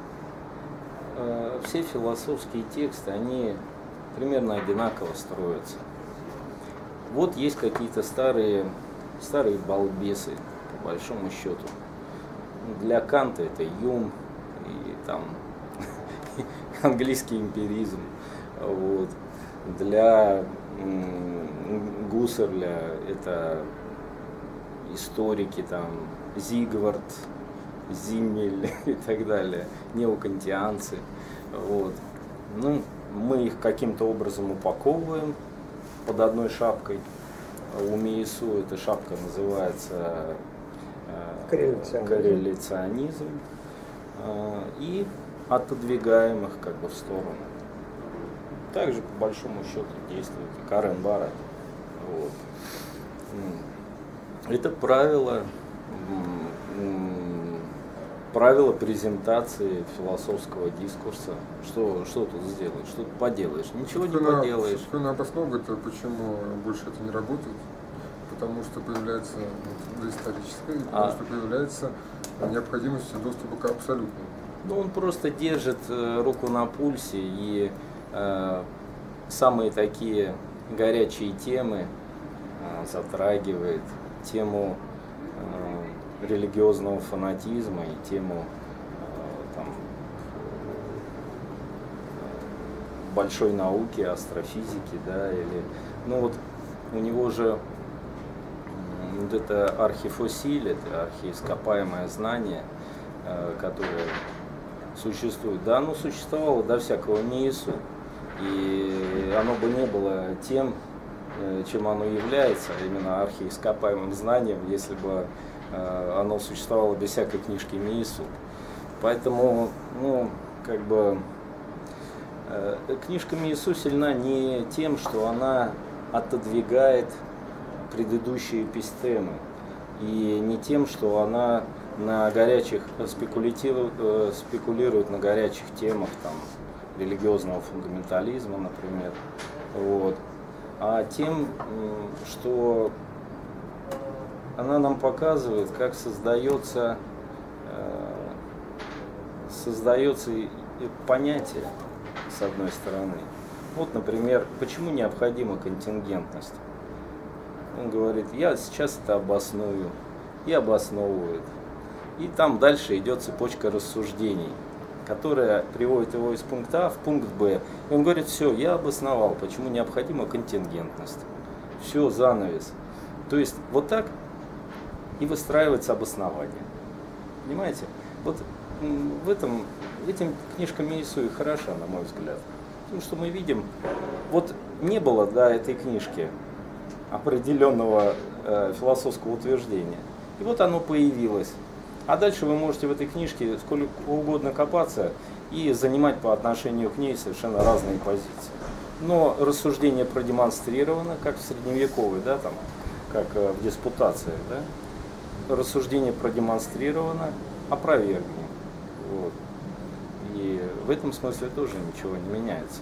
философские тексты, они примерно одинаково строятся. Вот есть какие-то старые балбесы, по большому счету. Для Канта это Юм и там английский эмпиризм. Вот. Для Гуссерля это историки, там, Зигвард, Зиммель и так далее, неокантианцы. Вот. Ну, мы их каким-то образом упаковываем под одной шапкой. У Миесу эта шапка называется корреляционизм. И отодвигаем их как бы в сторону. Также по большому счету действует и Карен Барат. Вот. Это правило презентации философского дискурса. Что тут сделаешь? Что тут поделаешь? Ничего не поделаешь. Собственно, обосновывает, почему больше это не работает. Потому что появляется доисторическое, потому что появляется необходимость доступа к абсолютному. Ну, он просто держит руку на пульсе и самые такие горячие темы затрагивает, тему религиозного фанатизма и тему там, большой науки, астрофизики, да, или, ну вот у него же вот это архифосиль, это архиископаемое знание, которое существует, да, оно существовало до всякого Миесу, и оно бы не было тем, чем оно является, именно архиископаемым знанием, если бы оно существовало без всякой книжки Миесу. Поэтому, ну, как бы, книжка Миесу сильна не тем, что она отодвигает предыдущие эпистемы, и не тем, что она на горячих спекулирует на горячих темах, там, религиозного фундаментализма, например, вот, а тем, что она нам показывает, как создается понятие, с одной стороны. Вот, например, почему необходима контингентность? Он говорит, я сейчас это обосную, и обосновывает. И там дальше идет цепочка рассуждений, которая приводит его из пункта А в пункт Б. И он говорит, все, я обосновал, почему необходима контингентность. Все, занавес. То есть вот так и выстраивается обоснование. Понимаете? Вот этим книжка Миэсуи хороша, на мой взгляд. Потому что мы видим, вот не было до этой книжки определенного философского утверждения. И вот оно появилось. А дальше вы можете в этой книжке сколько угодно копаться и занимать по отношению к ней совершенно разные позиции. Но рассуждение продемонстрировано, как в средневековой, да, там, как в диспутациях, да? Рассуждение продемонстрировано, опровергни. Вот. И в этом смысле тоже ничего не меняется.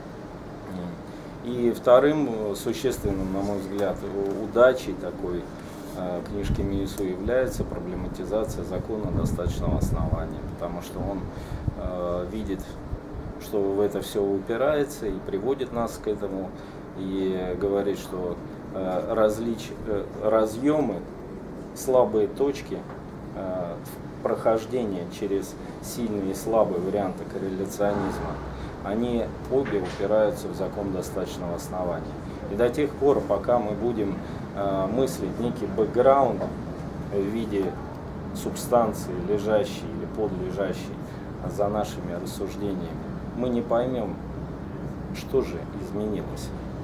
И вторым существенным, на мой взгляд, удачей такой книжки Миэсуи является проблематизация закона достаточного основания, потому что он видит, что в это все упирается и приводит нас к этому, и говорит, что разъемы, слабые точки прохождения через сильные и слабые варианты корреляционизма, они обе упираются в закон достаточного основания. И до тех пор, пока мы будем мыслить некий бэкграунд в виде субстанции, лежащей или подлежащей за нашими рассуждениями, мы не поймем, что же изменилось.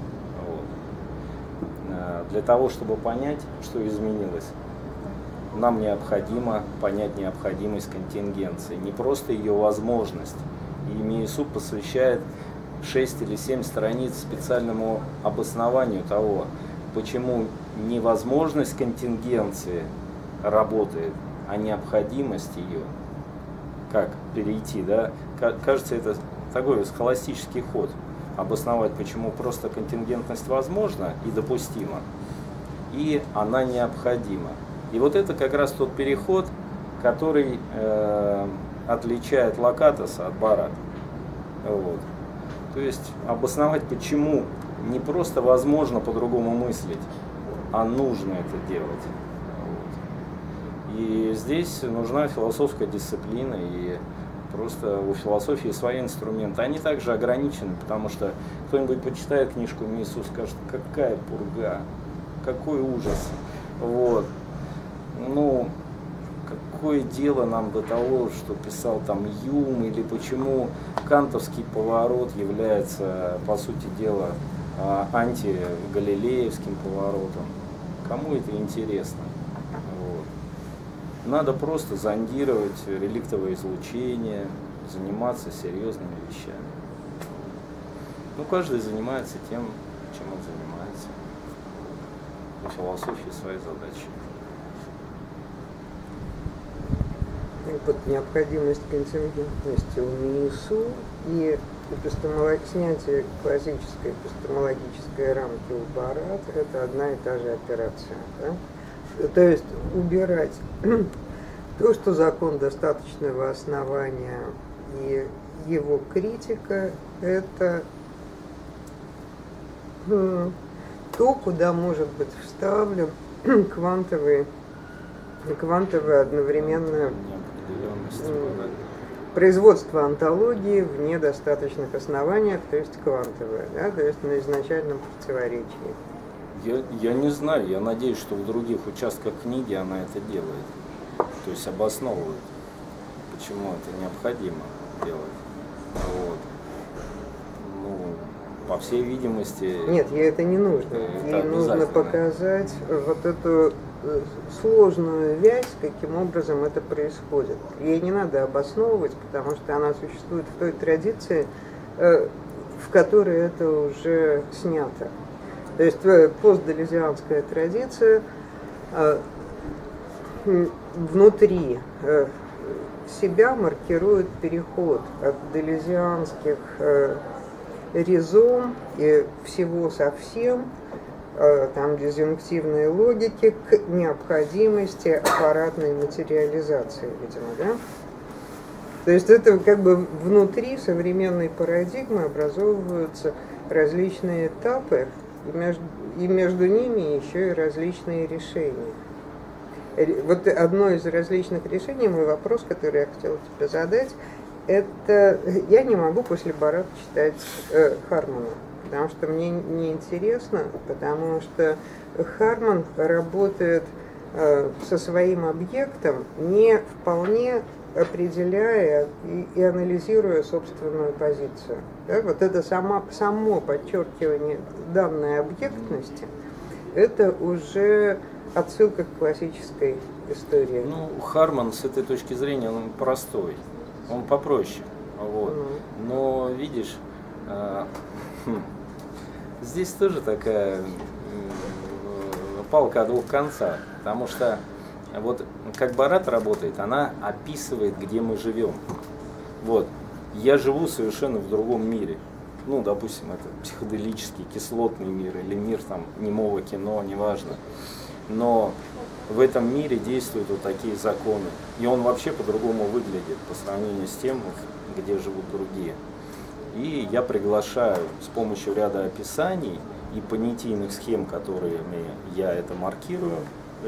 Вот. Для того, чтобы понять, что изменилось, нам необходимо понять необходимость контингенции, не просто ее возможность. И Миэсуи посвящает 6 или 7 страниц специальному обоснованию того, почему невозможность контингенции работает, а необходимость ее, как перейти, да, кажется, это такой схоластический ход, обосновать, почему просто контингентность возможна и допустима, и она необходима. И вот это как раз тот переход, который отличает Лакатоса от Барата. Вот. То есть обосновать, почему не просто возможно по-другому мыслить, а нужно это делать. Вот. И здесь нужна философская дисциплина, и просто у философии свои инструменты. Они также ограничены, потому что кто-нибудь почитает книжку Миэсуи, скажет, какая пурга, какой ужас. Вот. Ну, какое дело нам до того, что писал там Юм, или почему кантовский поворот является, по сути дела, антигалилеевским поворотом. Кому это интересно? Вот. Надо просто зондировать реликтовое излучение, заниматься серьезными вещами. Ну, каждый занимается тем, чем он занимается. У философии свои задачи. Вот необходимость контингентности у Миэсуи и снятие классической эпистемологической рамки у Барата – это одна и та же операция. Да? То есть убирать то, что закон достаточного основания и его критика – это то, куда может быть вставлен квантовый одновременно производство онтологии в недостаточных основаниях, то есть квантовое, да, то есть на изначальном противоречии. Я не знаю, я надеюсь, что в других участках книги она это делает, то есть обосновывает, почему это необходимо делать. Вот. Ну, по всей видимости... Нет, ей это не нужно. Ей нужно показать вот эту сложную вязь, каким образом это происходит. Ей не надо обосновывать, потому что она существует в той традиции, в которой это уже снято. То есть постделезианская традиция внутри себя маркирует переход от делезианских ризом и всего совсем там, дизъюнктивной логики к необходимости аппаратной материализации, видимо, да? То есть это как бы внутри современной парадигмы образовываются различные этапы, и между ними еще и различные решения. Вот одно из различных решений, мой вопрос, который я хотела тебе задать, это я не могу после Барата читать Хармана, потому что мне неинтересно, потому что Харман работает со своим объектом, не вполне определяя и анализируя собственную позицию. Да? Вот это само подчеркивание данной объектности, это уже отсылка к классической истории. Ну, Харман с этой точки зрения, он простой, он попроще. Вот. Но, видишь, здесь тоже такая палка о двух концах, потому что вот как Барат работает, она описывает, где мы живем. Вот. Я живу совершенно в другом мире. Ну, допустим, это психоделический, кислотный мир или мир там немого кино, неважно. Но в этом мире действуют вот такие законы. И он вообще по-другому выглядит по сравнению с тем, где живут другие. И я приглашаю с помощью ряда описаний и понятийных схем, которыми я это маркирую,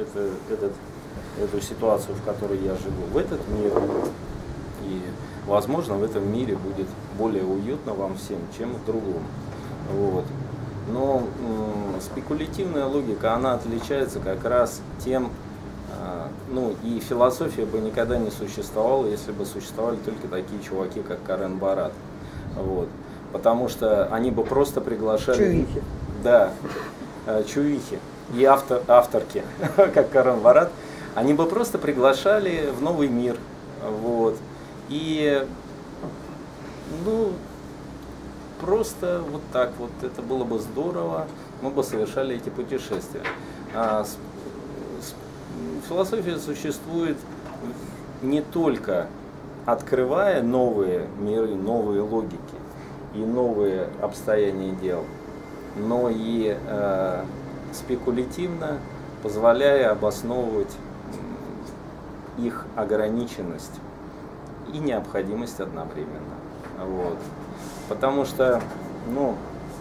эту ситуацию, в которой я живу, в этот мир. И, возможно, в этом мире будет более уютно вам всем, чем в другом. Вот. Но спекулятивная логика, она отличается как раз тем, ну и философия бы никогда не существовала, если бы существовали только такие чуваки, как Карен Барат. Вот. Потому что они бы просто приглашали... Чувихи. Да, чувихи и авторки, как Карен Барат, они бы просто приглашали в новый мир. Вот. И, ну, просто вот так вот, это было бы здорово, мы бы совершали эти путешествия. Философия существует не только открывая новые миры, новые логики и новые обстояния дел, но и спекулятивно позволяя обосновывать их ограниченность и необходимость одновременно. Вот. Потому что, ну,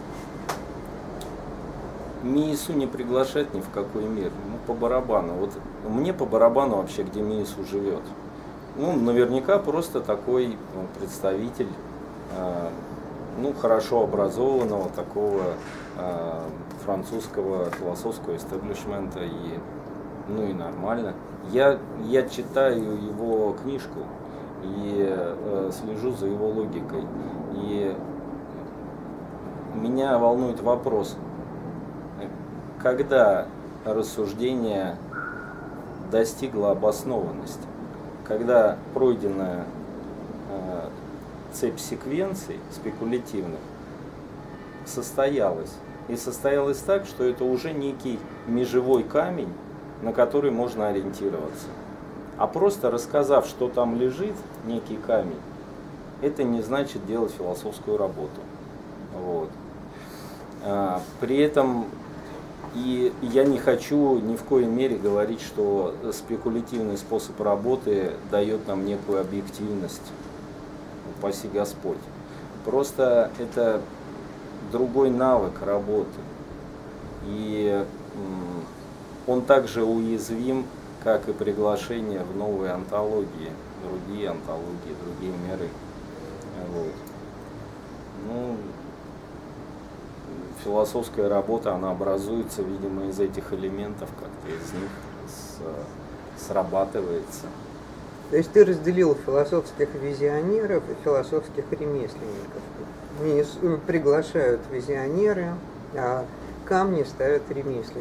МИИСу не приглашать ни в какой мир, ну, по барабану. Вот мне по барабану вообще, где МИИСу живет. Ну, наверняка просто такой представитель, ну, хорошо образованного такого французского философского истеблишмента, и, ну, и нормально. Я читаю его книжку и слежу за его логикой. И меня волнует вопрос, когда рассуждение достигло обоснованности, когда пройденная цепь секвенций спекулятивных состоялась. И состоялась так, что это уже некий межевой камень, на который можно ориентироваться. А просто рассказав, что там лежит, некий камень, это не значит делать философскую работу. Вот. При этом и я не хочу ни в коей мере говорить, что спекулятивный способ работы дает нам некую объективность, упаси Господь. Просто это другой навык работы. И он также уязвим, как и приглашение в новые антологии, другие антологии, другие миры. Вот. Ну, философская работа, она образуется, видимо, из этих элементов, как-то из них срабатывается. То есть ты разделил философских визионеров и философских ремесленников. Приглашают визионеры, а камни ставят ремесленники.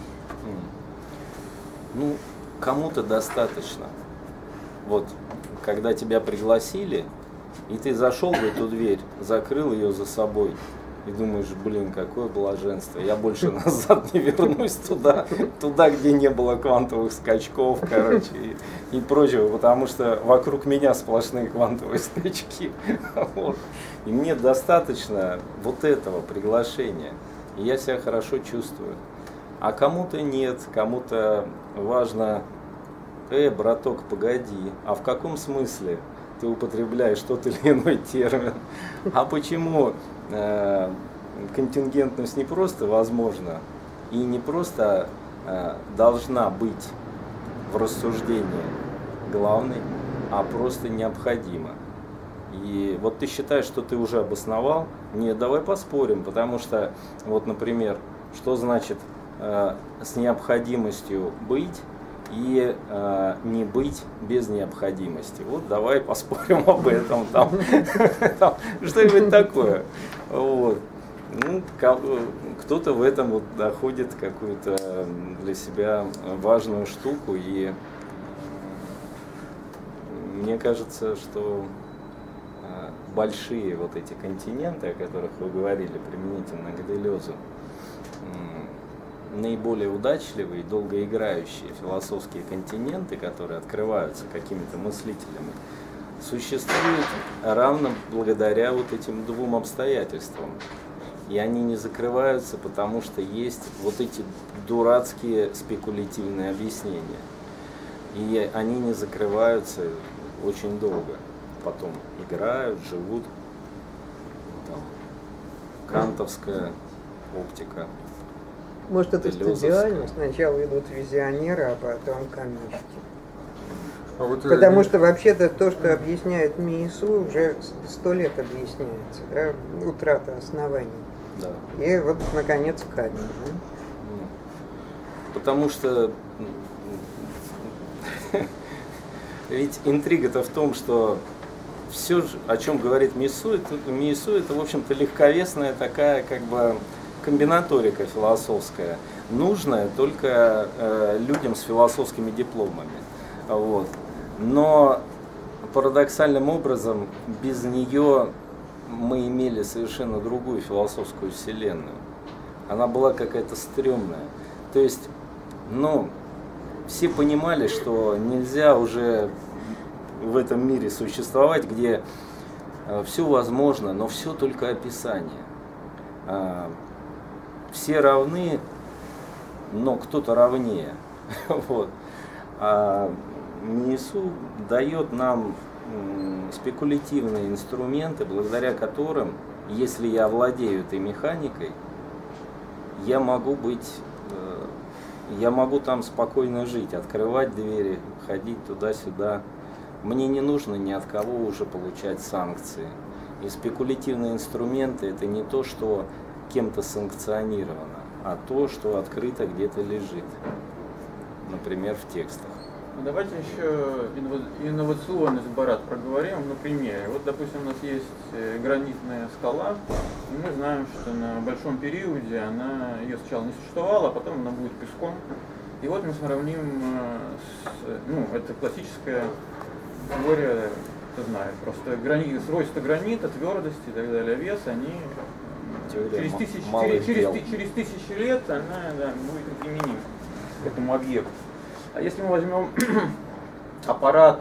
Ну, кому-то достаточно. Вот, когда тебя пригласили, и ты зашел в эту дверь, закрыл ее за собой, и думаешь, блин, какое блаженство, я больше назад не вернусь туда, где не было квантовых скачков, короче, и прочего, потому что вокруг меня сплошные квантовые скачки. Вот. И мне достаточно вот этого приглашения, и я себя хорошо чувствую. А кому-то нет, кому-то важно, браток, погоди, а в каком смысле ты употребляешь тот или иной термин? А почему контингентность не просто возможна и не просто должна быть в рассуждении главной, а просто необходима? И вот ты считаешь, что ты уже обосновал? Нет, давай поспорим, потому что, вот, например, что значит с необходимостью быть и не быть без необходимости? Вот давай поспорим об этом. Что-нибудь такое. Вот. Ну, кто-то в этом вот находит какую-то для себя важную штуку, и мне кажется, что большие вот эти континенты, о которых вы говорили, применительно к Делезу, наиболее удачливые, долгоиграющие философские континенты, которые открываются какими-то мыслителями, существуют равно благодаря вот этим двум обстоятельствам. И они не закрываются, потому что есть вот эти дурацкие спекулятивные объяснения. И они не закрываются очень долго. Потом играют, живут. Там, кантовская оптика. Может, это Делезовская. стадиально? Сначала идут визионеры, а потом камешки. А вот, Потому что вообще-то то, что объясняет Миису, уже 100 лет объясняется, да? Утрата оснований. Да. И вот, наконец, камень. Да? Потому что ведь интрига-то в том, что все, о чем говорит Миису, это, в общем-то, легковесная такая, как бы, комбинаторика философская, нужная только людям с философскими дипломами. Вот. Но парадоксальным образом без нее мы имели совершенно другую философскую вселенную. Она была какая-то стрёмная. То есть, ну, все понимали, что нельзя уже в этом мире существовать, где все возможно, но все только описание. Все равны, но кто-то равнее. Вот. А Миису дает нам спекулятивные инструменты, благодаря которым, если я владею этой механикой, я могу там спокойно жить, открывать двери, ходить туда-сюда. Мне не нужно ни от кого уже получать санкции. И спекулятивные инструменты — это не то, что кем-то санкционировано, а то, что открыто где-то лежит, например, в текстах. Ну, давайте еще инновационность Барат проговорим на примере. Вот, допустим, у нас есть гранитная скала, и мы знаем, что на большом периоде ее сначала не существовало, а потом она будет песком. И вот мы сравним, это классическая теория, кто знает, просто свойства гранита, твердости и так далее, вес, они через тысячи лет она будет неприменима к этому объекту. А если мы возьмем аппарат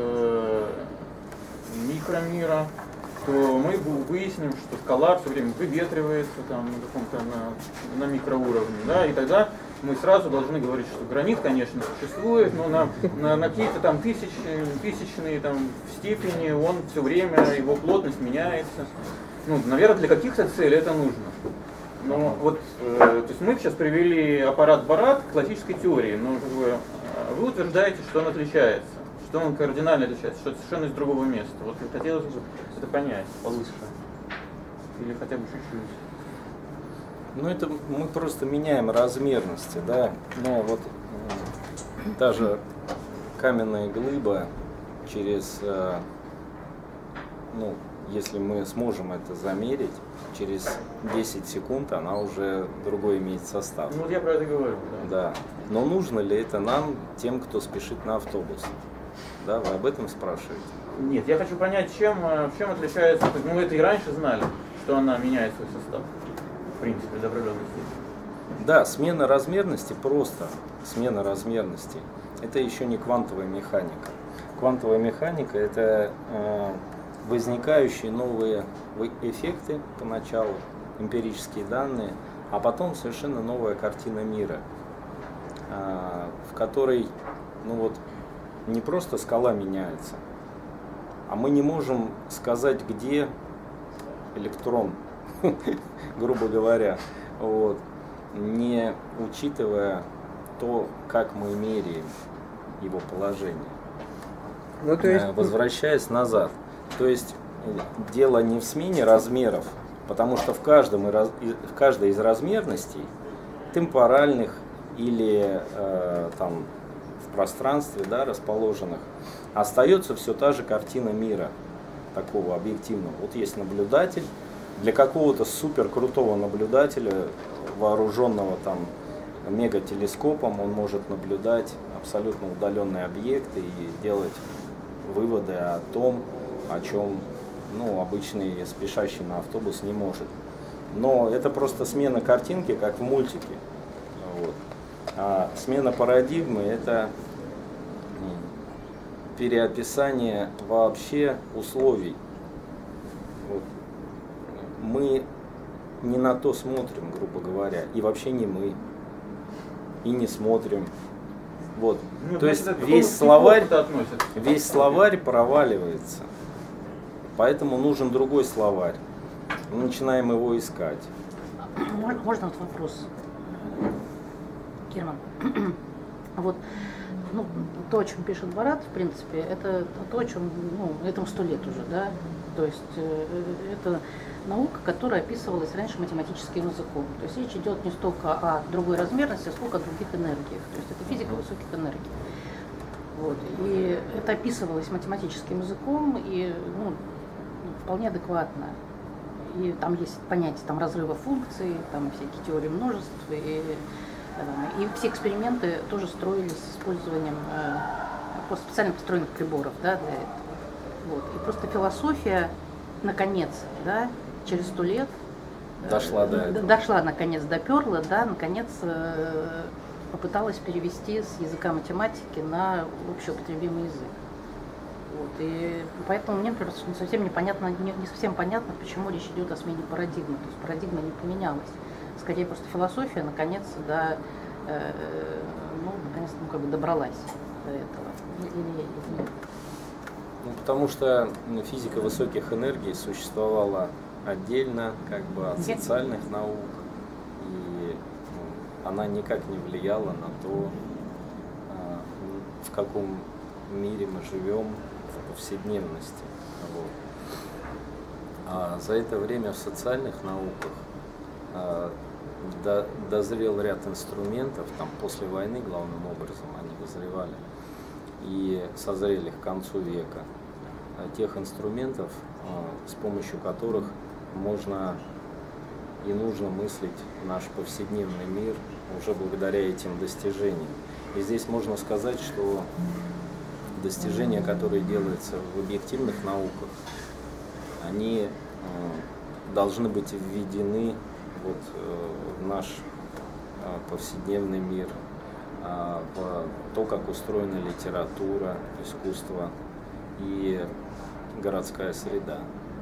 микромира, то мы выясним, что скала все время выветривается там, на каком-то на микроуровне, да, и тогда мы сразу должны говорить, что гранит, конечно, существует, но на какие-то там тысячные там степени он все время, его плотность меняется. Ну, наверное, для каких-то целей это нужно. Но вот, то есть мы сейчас привели аппарат Барат к классической теории, но как бы, вы утверждаете, что он отличается, что он кардинально отличается, что это совершенно из другого места. Вот хотелось бы это понять получше. Или хотя бы чуть-чуть. Ну, это мы просто меняем размерности, да. Но вот та же каменная глыба через, если мы сможем это замерить, через 10 секунд она уже другой имеет состав. Ну, я про это говорю, да. Да. Но нужно ли это нам, тем, кто спешит на автобус? Да, вы об этом спрашиваете? Нет, я хочу понять, чем отличается, мы это и раньше знали, что она меняет свой состав, в принципе, до определенной степени. Да, смена размерности просто. Смена размерности. Это еще не квантовая механика. Квантовая механика — это возникающие новые эффекты поначалу, эмпирические данные, а потом совершенно новая картина мира, в которой, ну вот, не просто скала меняется, а мы не можем сказать, где электрон, грубо говоря, вот, не учитывая то, как мы меряем его положение. Ну, то есть... Возвращаясь назад, то есть дело не в смене размеров, потому что в каждой из размерностей, темпоральных или там в пространстве, да, расположенных, остается все та же картина мира, такого объективного. Вот есть наблюдатель, для какого-то супер крутого наблюдателя, вооруженного там мегателескопом, он может наблюдать абсолютно удаленные объекты и делать выводы о том, о чем, ну, обычный спешащий на автобус не может. Но это просто смена картинки, как в мультике. Вот. А смена парадигмы — это переописание вообще условий. Вот. Мы не на то смотрим, грубо говоря, и вообще не мы, и не смотрим. Вот. Ну, то есть значит, весь словарь проваливается. Поэтому нужен другой словарь. Мы начинаем его искать. Можно вот вопрос, Герман? Вот, ну, то, о чем пишет Барат, в принципе, это то, о чем, ну, этому 100 лет уже, да? То есть это наука, которая описывалась раньше математическим языком. То есть речь идет не столько о другой размерности, сколько о других энергиях. То есть это физика высоких энергий. Вот. И это описывалось математическим языком, и, ну, вполне адекватно. И там есть понятие там, разрыва функций, там всякие теории множеств, и все эксперименты тоже строились с использованием специально построенных приборов, да, для этого. Вот. И просто философия, наконец, да, через 100 лет дошла до этого. Дошла, наконец, доперла, да, наконец попыталась перевести с языка математики на общеупотребимый язык. Вот. И поэтому мне, например, совсем непонятно, не совсем понятно, почему речь идет о смене парадигмы. То есть парадигма не поменялась. Скорее, просто философия наконец как бы добралась до этого. Или нет? Ну, потому что физика высоких энергий существовала отдельно, как бы от социальных наук, и она никак не влияла на то, в каком мире мы живем в повседневности. Вот. А за это время в социальных науках дозрел ряд инструментов, там после войны главным образом они дозревали и созрели к концу века, тех инструментов, с помощью которых можно и нужно мыслить наш повседневный мир уже благодаря этим достижениям. И здесь можно сказать, что достижения, которые делаются в объективных науках, они должны быть введены вот в наш повседневный мир, в то, как устроена литература, искусство и городская среда.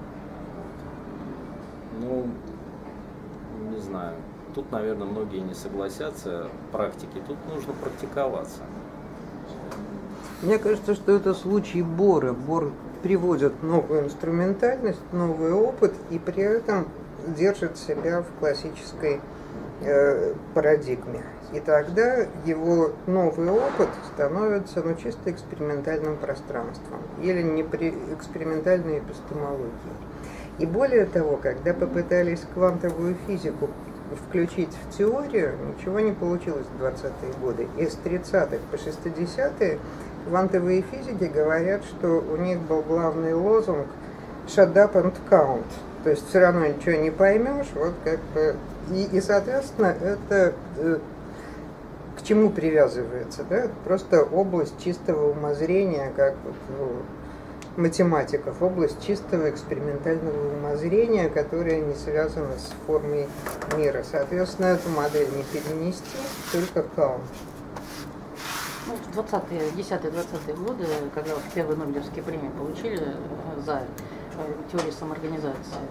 Ну, не знаю. Тут, наверное, многие не согласятся. Практики. Тут нужно практиковаться. Мне кажется, что это случай Бора. Бор приводит новую инструментальность, новый опыт и при этом держит себя в классической парадигме. И тогда его новый опыт становится чисто экспериментальным пространством или экспериментальной эпистемологией. И более того, когда попытались квантовую физику включить в теорию, ничего не получилось в 20-е годы. И с 30-х по 60-е квантовые физики говорят, что у них был главный лозунг «shut up and count». То есть все равно ничего не поймешь, вот как бы. И соответственно, это к чему привязывается, да? Это просто область чистого умозрения, как вот математиков, область чистого экспериментального умозрения, которая не связана с формой мира. Соответственно, эту модель не перенести, только count. Ну, в 10-20-е годы, когда первые Нобелевские премии получили за теорию самоорганизации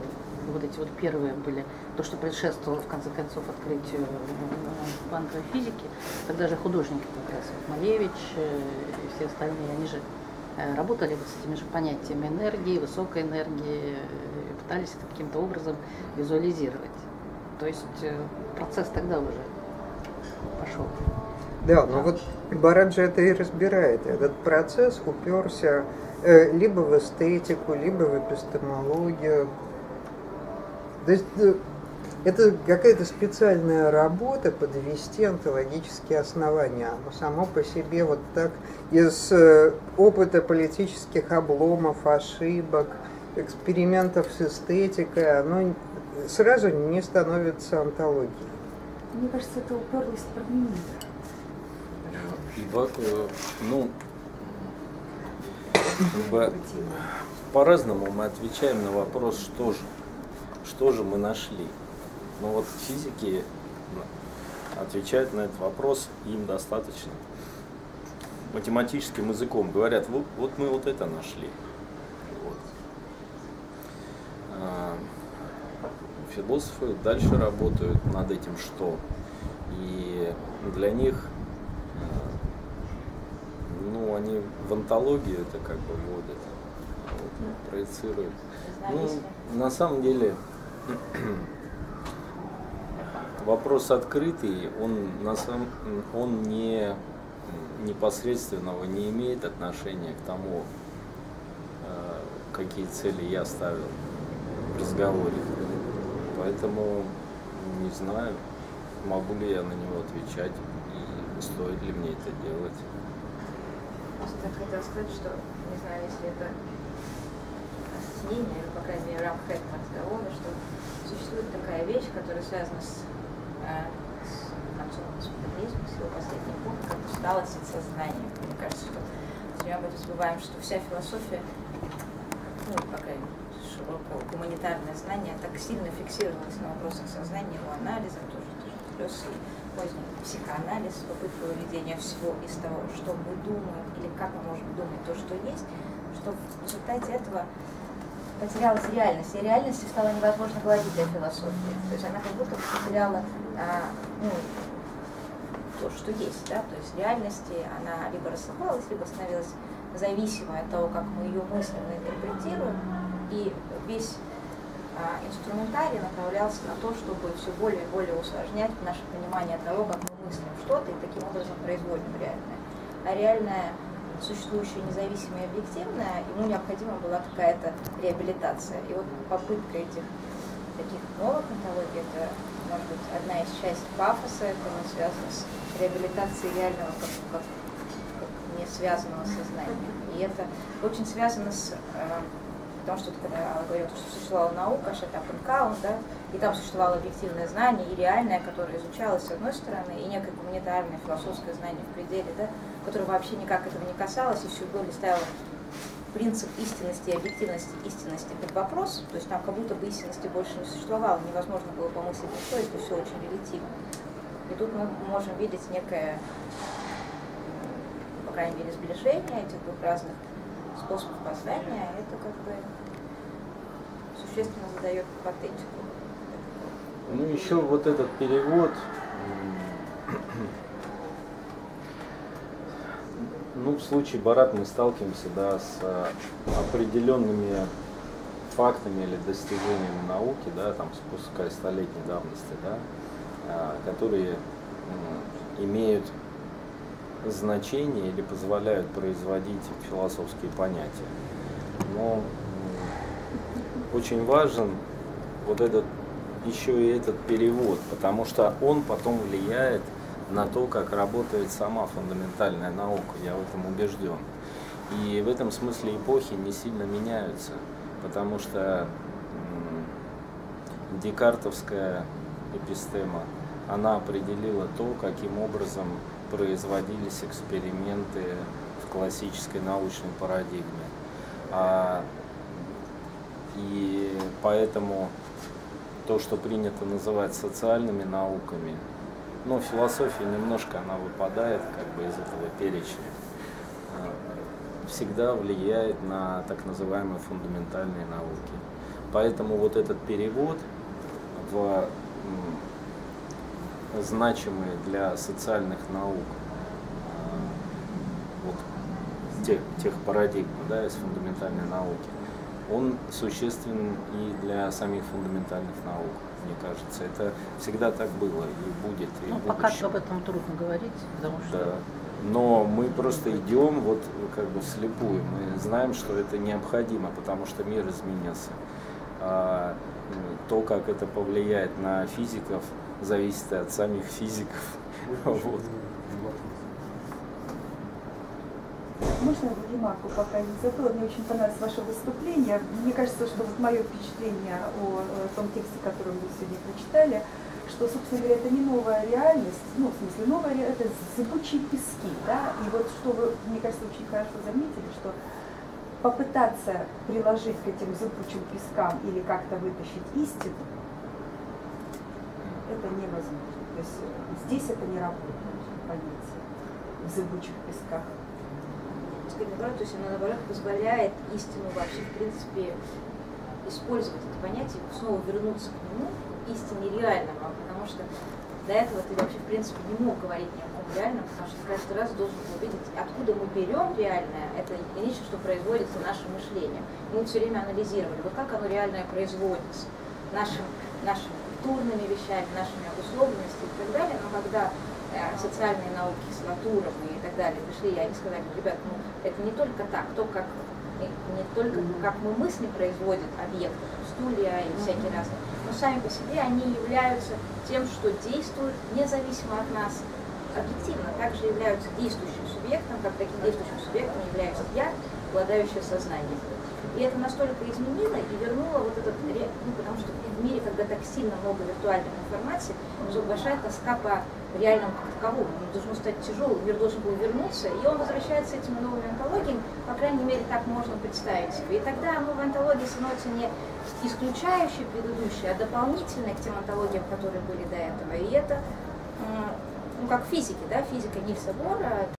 вот эти вот первые были, то, что предшествовало в конце концов открытию квантовой физики, тогда же художники как раз, вот Малевич и все остальные, они же работали вот с этими же понятиями энергии, высокой энергии, пытались это каким-то образом визуализировать. То есть процесс тогда уже пошел. Да, но вот Барат же это и разбирает. Этот процесс уперся либо в эстетику, либо в эпистемологию. То есть это какая-то специальная работа подвести онтологические основания. Оно само по себе вот так из опыта политических обломов, ошибок, экспериментов с эстетикой, оно сразу не становится онтологией. Мне кажется, это уперлось в программирование. Ну, как бы по-разному мы отвечаем на вопрос, что же мы нашли. Но вот физики отвечают на этот вопрос, им достаточно математическим языком. Говорят, вот мы вот это нашли. Вот. Философы дальше работают над этим что. И для них, ну, они в онтологию это как бы вводят, вот, проецируют. Ну, на самом деле, вопрос открытый, он не непосредственного не имеет отношения к тому, какие цели я ставил в разговоре. Поэтому не знаю, могу ли я на него отвечать и стоит ли мне это делать. Просто хотела сказать, что, не знаю, если это объяснение, или, по крайней мере, в рамках этого разговора, что существует такая вещь, которая связана с концом постмодернизма, с его последним пунктом, как усталость от сознания. Мне кажется, что мы об этом забываем, что вся философия, ну, по крайней мере, широкое гуманитарное знание так сильно фиксировалось на вопросах сознания, его анализа, тоже плюс и поздний психоанализ, попытка выведения всего из того, что мы думаем, или как мы можем думать то, что есть, что в результате этого потерялась реальность, и реальности стало невозможно говорить для философии. То есть она как будто потеряла то, что есть, да, то есть реальности она либо рассыпалась, либо становилась зависимой от того, как мы ее мысленно интерпретируем, и весь инструментарий направлялся на то, чтобы все более и более усложнять наше понимание того, как мы мыслим что-то, и таким образом производим реальное. А реальное, существующее независимое и объективное, ему необходима была какая-то реабилитация. И вот попытка этих таких новых онтологий, это, может быть, одна из частей пафоса, это связано с реабилитацией реального как не связанного сознания. И это очень связано с... Потому что когда Алла говорила, что существовала наука, Шатапенкаун, да, и там существовало объективное знание и реальное, которое изучалось с одной стороны, и некое гуманитарное, философское знание в пределе, да, которое вообще никак этого не касалось, и все более ставило принцип истинности и объективности истинности под вопрос, то есть там как будто бы истинности больше не существовало, невозможно было помыслить ничто, это все очень релятивно. И тут мы можем видеть некое, по крайней мере, сближение этих двух разных способов познания, это как бы существенно задает патетику. Ну, еще вот этот перевод, ну, в случае Барат мы сталкиваемся, да, с определенными фактами или достижениями науки, да, там, спуская столетней давности, да, которые имеют значение или позволяют производить философские понятия. Но очень важен вот этот еще и этот перевод, потому что он потом влияет на то, как работает сама фундаментальная наука, я в этом убежден. И в этом смысле эпохи не сильно меняются, потому что декартовская эпистема, она определила то, каким образом производились эксперименты в классической научной парадигме. И поэтому то, что принято называть социальными науками, но философия немножко она выпадает как бы из этого перечня, всегда влияет на так называемые фундаментальные науки. Поэтому вот этот перевод в значимые для социальных наук вот, тех парадигм, да, из фундаментальной науки, он существенен и для самих фундаментальных наук, мне кажется. Это всегда так было и будет. И Ну, пока об этом трудно говорить, потому что... Да. Но мы просто идем вот как бы вслепую. Мы знаем, что это необходимо, потому что мир изменился. А то, как это повлияет на физиков, зависит от самих физиков. Вот. Можно ремарку пока не забыла? Мне очень понравилось ваше выступление. Мне кажется, что вот мое впечатление о том тексте, который вы сегодня прочитали, что, собственно говоря, это не новая реальность, ну, в смысле, новая реальность, это зыбучие пески, да, и вот что вы, мне кажется, очень хорошо заметили, что попытаться приложить к этим зыбучим пескам или как-то вытащить истину, это невозможно. То есть здесь это не работает, понятие, в зыбучих песках. Наоборот, то есть она, наоборот, позволяет истину вообще, в принципе, использовать это понятие, снова вернуться к нему, истине реального, потому что до этого ты вообще, в принципе, не мог говорить ни о ком реальном, потому что каждый раз должен был видеть, откуда мы берем реальное, это нечто, что производится нашим мышлением. Мы все время анализировали, вот как оно реальное производится, нашими культурными вещами, нашими обусловленностями и так далее, но когда социальные науки с натурами и так далее пришли, и они сказали, ребят, ну это не только так, не только как мы мысли производят объекты, стулья и всякие разные, но сами по себе они являются тем, что действуют независимо от нас объективно, также являются действующим субъектом, как таким действующим субъектом являюсь я, обладающая сознанием. И это настолько изменило и вернуло вот этот, ну, потому что в мире, когда так сильно много виртуальной информации, большая тоска по реальному как таковому. Он должен стать тяжелым, мир должен был вернуться, и он возвращается этими новыми антологиями, по крайней мере, так можно представить себе. И тогда новая антология становится не исключающей предыдущей, а дополнительной к тем антологиям, которые были до этого. И это, ну, как в физике, да, физика Нильса Бора.